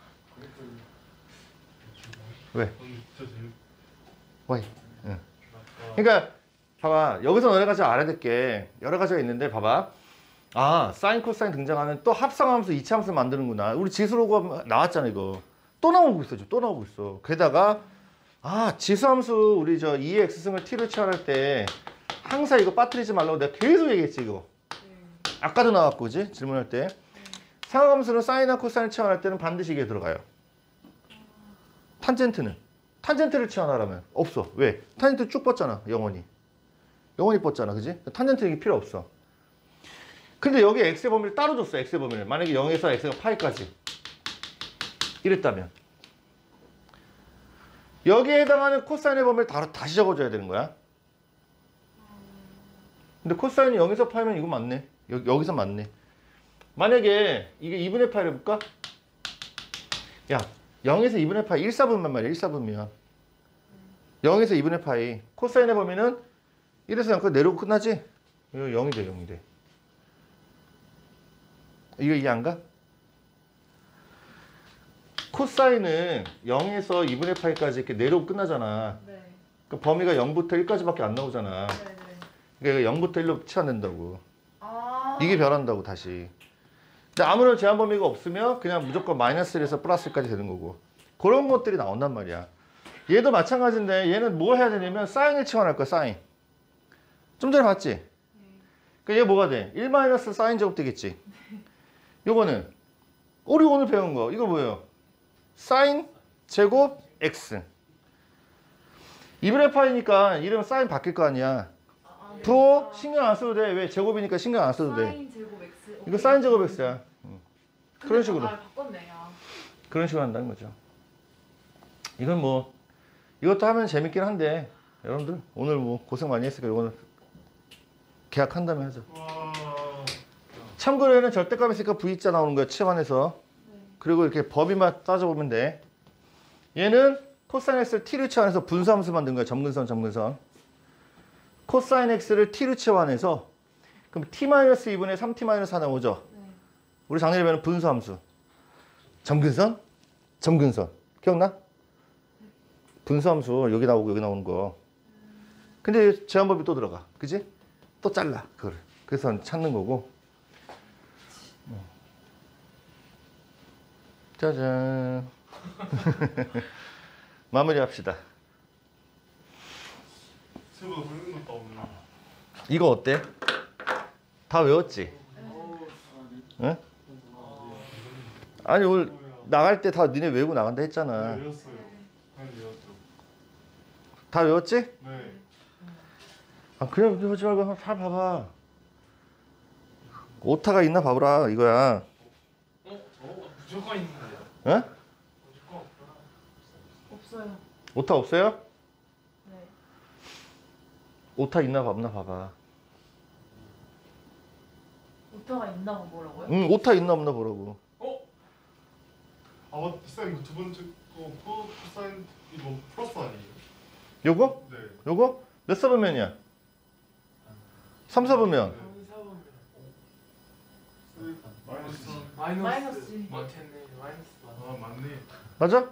왜? 저는 진짜 재밌. 와이. 응. 아까 그러니까 봐봐. 여기서 여러 가지 알아야 될 게 여러 가지가 있는데 봐봐. 아, 사인 코사인 등장하면 또 합성함수 이 차 함수 만드는구나. 우리 지수로가 나왔잖아 이거. 또 나오고 있어. 지금 또 나오고 있어. 게다가 아, 지수함수 우리 저 이 x승을 t로 치환할 때 항상 이거 빠뜨리지 말라고 내가 계속 얘기했지 이거. 네. 아까도 나왔고 그지? 질문할 때. 상하함수는 사인이나 코사인을 치환할 때는 반드시 이게 들어가요. 탄젠트는? 탄젠트를 치환하라면 없어. 왜? 탄젠트 쭉 뻗잖아. 영원히. 영원히 뻗잖아. 그지? 탄젠트 이게 필요 없어. 근데 여기 x의 범위를 따로 줬어. x의 범위를. 만약에 영에서 x가 파이까지 이랬다면 여기에 해당하는 코사인의 범위를 다, 다시 적어줘야 되는 거야. 근데 코사인이 영에서 파이면 이거 맞네. 여기, 여기서 맞네. 만약에 이게 이분의 파이를 볼까? 야, 영에서 이분의 파이 일 사분면 말이야. 일 사분면. 영에서 이분의 파이. 코사인의 범위는 일에서 영까지 내려오고 끝나지? 이거 영이 돼, 영이 돼. 이거 이해 안 가? 코사인은 영에서 이분의 파이까지 이렇게 내려오고 끝나잖아. 네. 그 범위가 영부터 일까지밖에 안 나오잖아. 네, 네. 그러니까 영부터 일로 치환된다고. 아. 이게 변한다고 다시. 근데 아무런 제한 범위가 없으면 그냥 무조건 마이너스 일에서 플러스 일까지 되는 거고. 그런 것들이 나온단 말이야. 얘도 마찬가지인데 얘는 뭘 해야 되냐면 사인을 치환할 거야. 사인. 좀 전에 봤지? 그러니까 얘 뭐가 돼? 일 마이너스 사인 제곱 되겠지? 요거는 우리 오늘 배운 거 이거 뭐예요? 사인 제곱 x. 이분의 파이니까 이름 사인 바뀔 거 아니야. 아, 네. 부호 신경 안 써도 돼. 왜? 제곱이니까 신경 안 써도 돼. 사인 제곱 x. 이거 사인 제곱 x야. 응. 근데 그런 식으로. 아, 바꿨네. 아. 그런 식으로 한다는 거죠. 이건 뭐 이것도 하면 재밌긴 한데 여러분들 오늘 뭐 고생 많이 했으니까 이거는 계약한 다음에 하죠. 와. 참고로 얘는 절대값이 있으니까 V자 나오는 거야. 치환해서. 네. 그리고 이렇게 범위만 따져보면 돼. 얘는 코사인 x를 t로 치환해서 분수함수 만든 거야. 점근선, 점근선. 코사인 x를 t로 치환해서 그럼 t-이분의 삼 티 사 나오죠. 네. 우리 작년에 배운 분수함수. 점근선, 점근선. 기억나? 분수함수 여기 나오고 여기 나오는 거. 근데 제한법이 또 들어가. 그지? 또 잘라. 그걸. 그래서 찾는 거고. 짜잔. 마무리합시다. 생각보다 훌륭한 것도 없네. 이거 어때? 다 외웠지? 응? 아니 오늘 나갈 때 다 니네 외우고 나간다 했잖아. 네, 외웠어요. 네, 외웠죠. 다 외웠지? 네. 아 그냥 그러지 말고 한번 다 봐봐. 오타가 있나 봐보라 이거야. 어? 어? 무조건 있는데요. 응? 무조건 없구나. 없어요. 오타 없어요? 네. 오타 있나 없나 봐봐. 오타가 있나 봐 뭐라고요? 응, 오타 있나 없나 보라고. 어? 아, 맞다. 비싼 이거 두 번째 거 코, 코사인 이거 플러스 아니에요? 요거? 네. 요거? 몇 사분면이야? 삼, 사분면 마이너스 삼. 마이너스 마이너스. 맞겠네. 마이너스 아 맞네. 맞아?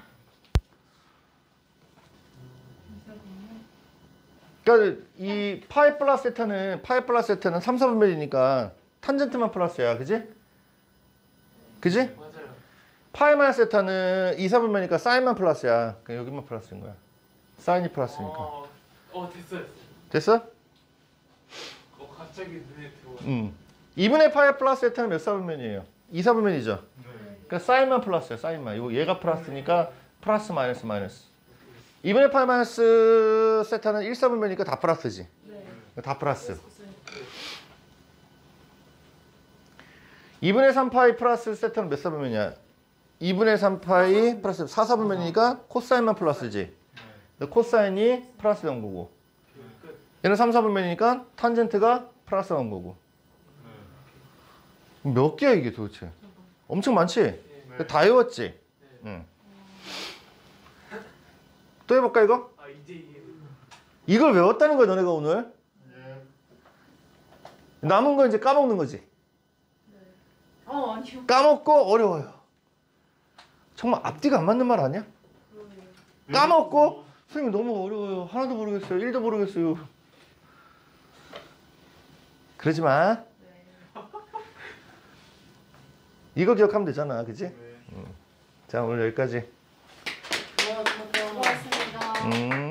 그러니까 이 파이 플러스 세타는 파이 플러스 세타는 삼, 사분면이니까 탄젠트만 플러스야, 그지? 그지? 맞아요. 파이 마이너스 세타는 이, 사분면이니까 사인만 플러스야. 그냥 여기만 플러스인 거야. 사인이 플러스니까. 어, 어 됐어요. 됐어? 어 갑자기 눈에 들어와. 음. 이분의 파이 플러스 세타는 몇 사분면이에요? 이 사분면이죠. 네. 그러니까 사인만 플러스야, 사인만. 이거 얘가 플러스니까 플러스 마이너스 마이너스. 이분의 파이 마이너스 세타는 일 사분면이니까 다 플러스지. 네. 다 플러스. 이분의 삼 파이 플러스 세타는 몇 사분면이야? 이분의 삼 파이 플러스 사 사분면이니까 코사인만 플러스지. 네. 코사인이 플러스 된 거고. 끝. 얘는 삼 사분면이니까 탄젠트가 플러스 된 거고. 네. 몇 개야 이게 도대체? 엄청 많지? 네. 다 외웠지? 네. 응. 또 해볼까 이거? 아 이제 이게 이걸 외웠다는 거야 너네가 오늘. 예. 남은 건 이제 까먹는 거지. 어 아니요. 까먹고 어려워요. 정말 앞뒤가 안 맞는 말 아니야? 그러네요. 까먹고 선생님 너무 어려워요. 하나도 모르겠어요. 일도 모르겠어요. 그러지 마. 네. 이거 기억하면 되잖아. 그치? 네. 자 오늘 여기까지. 고맙습니다. 음.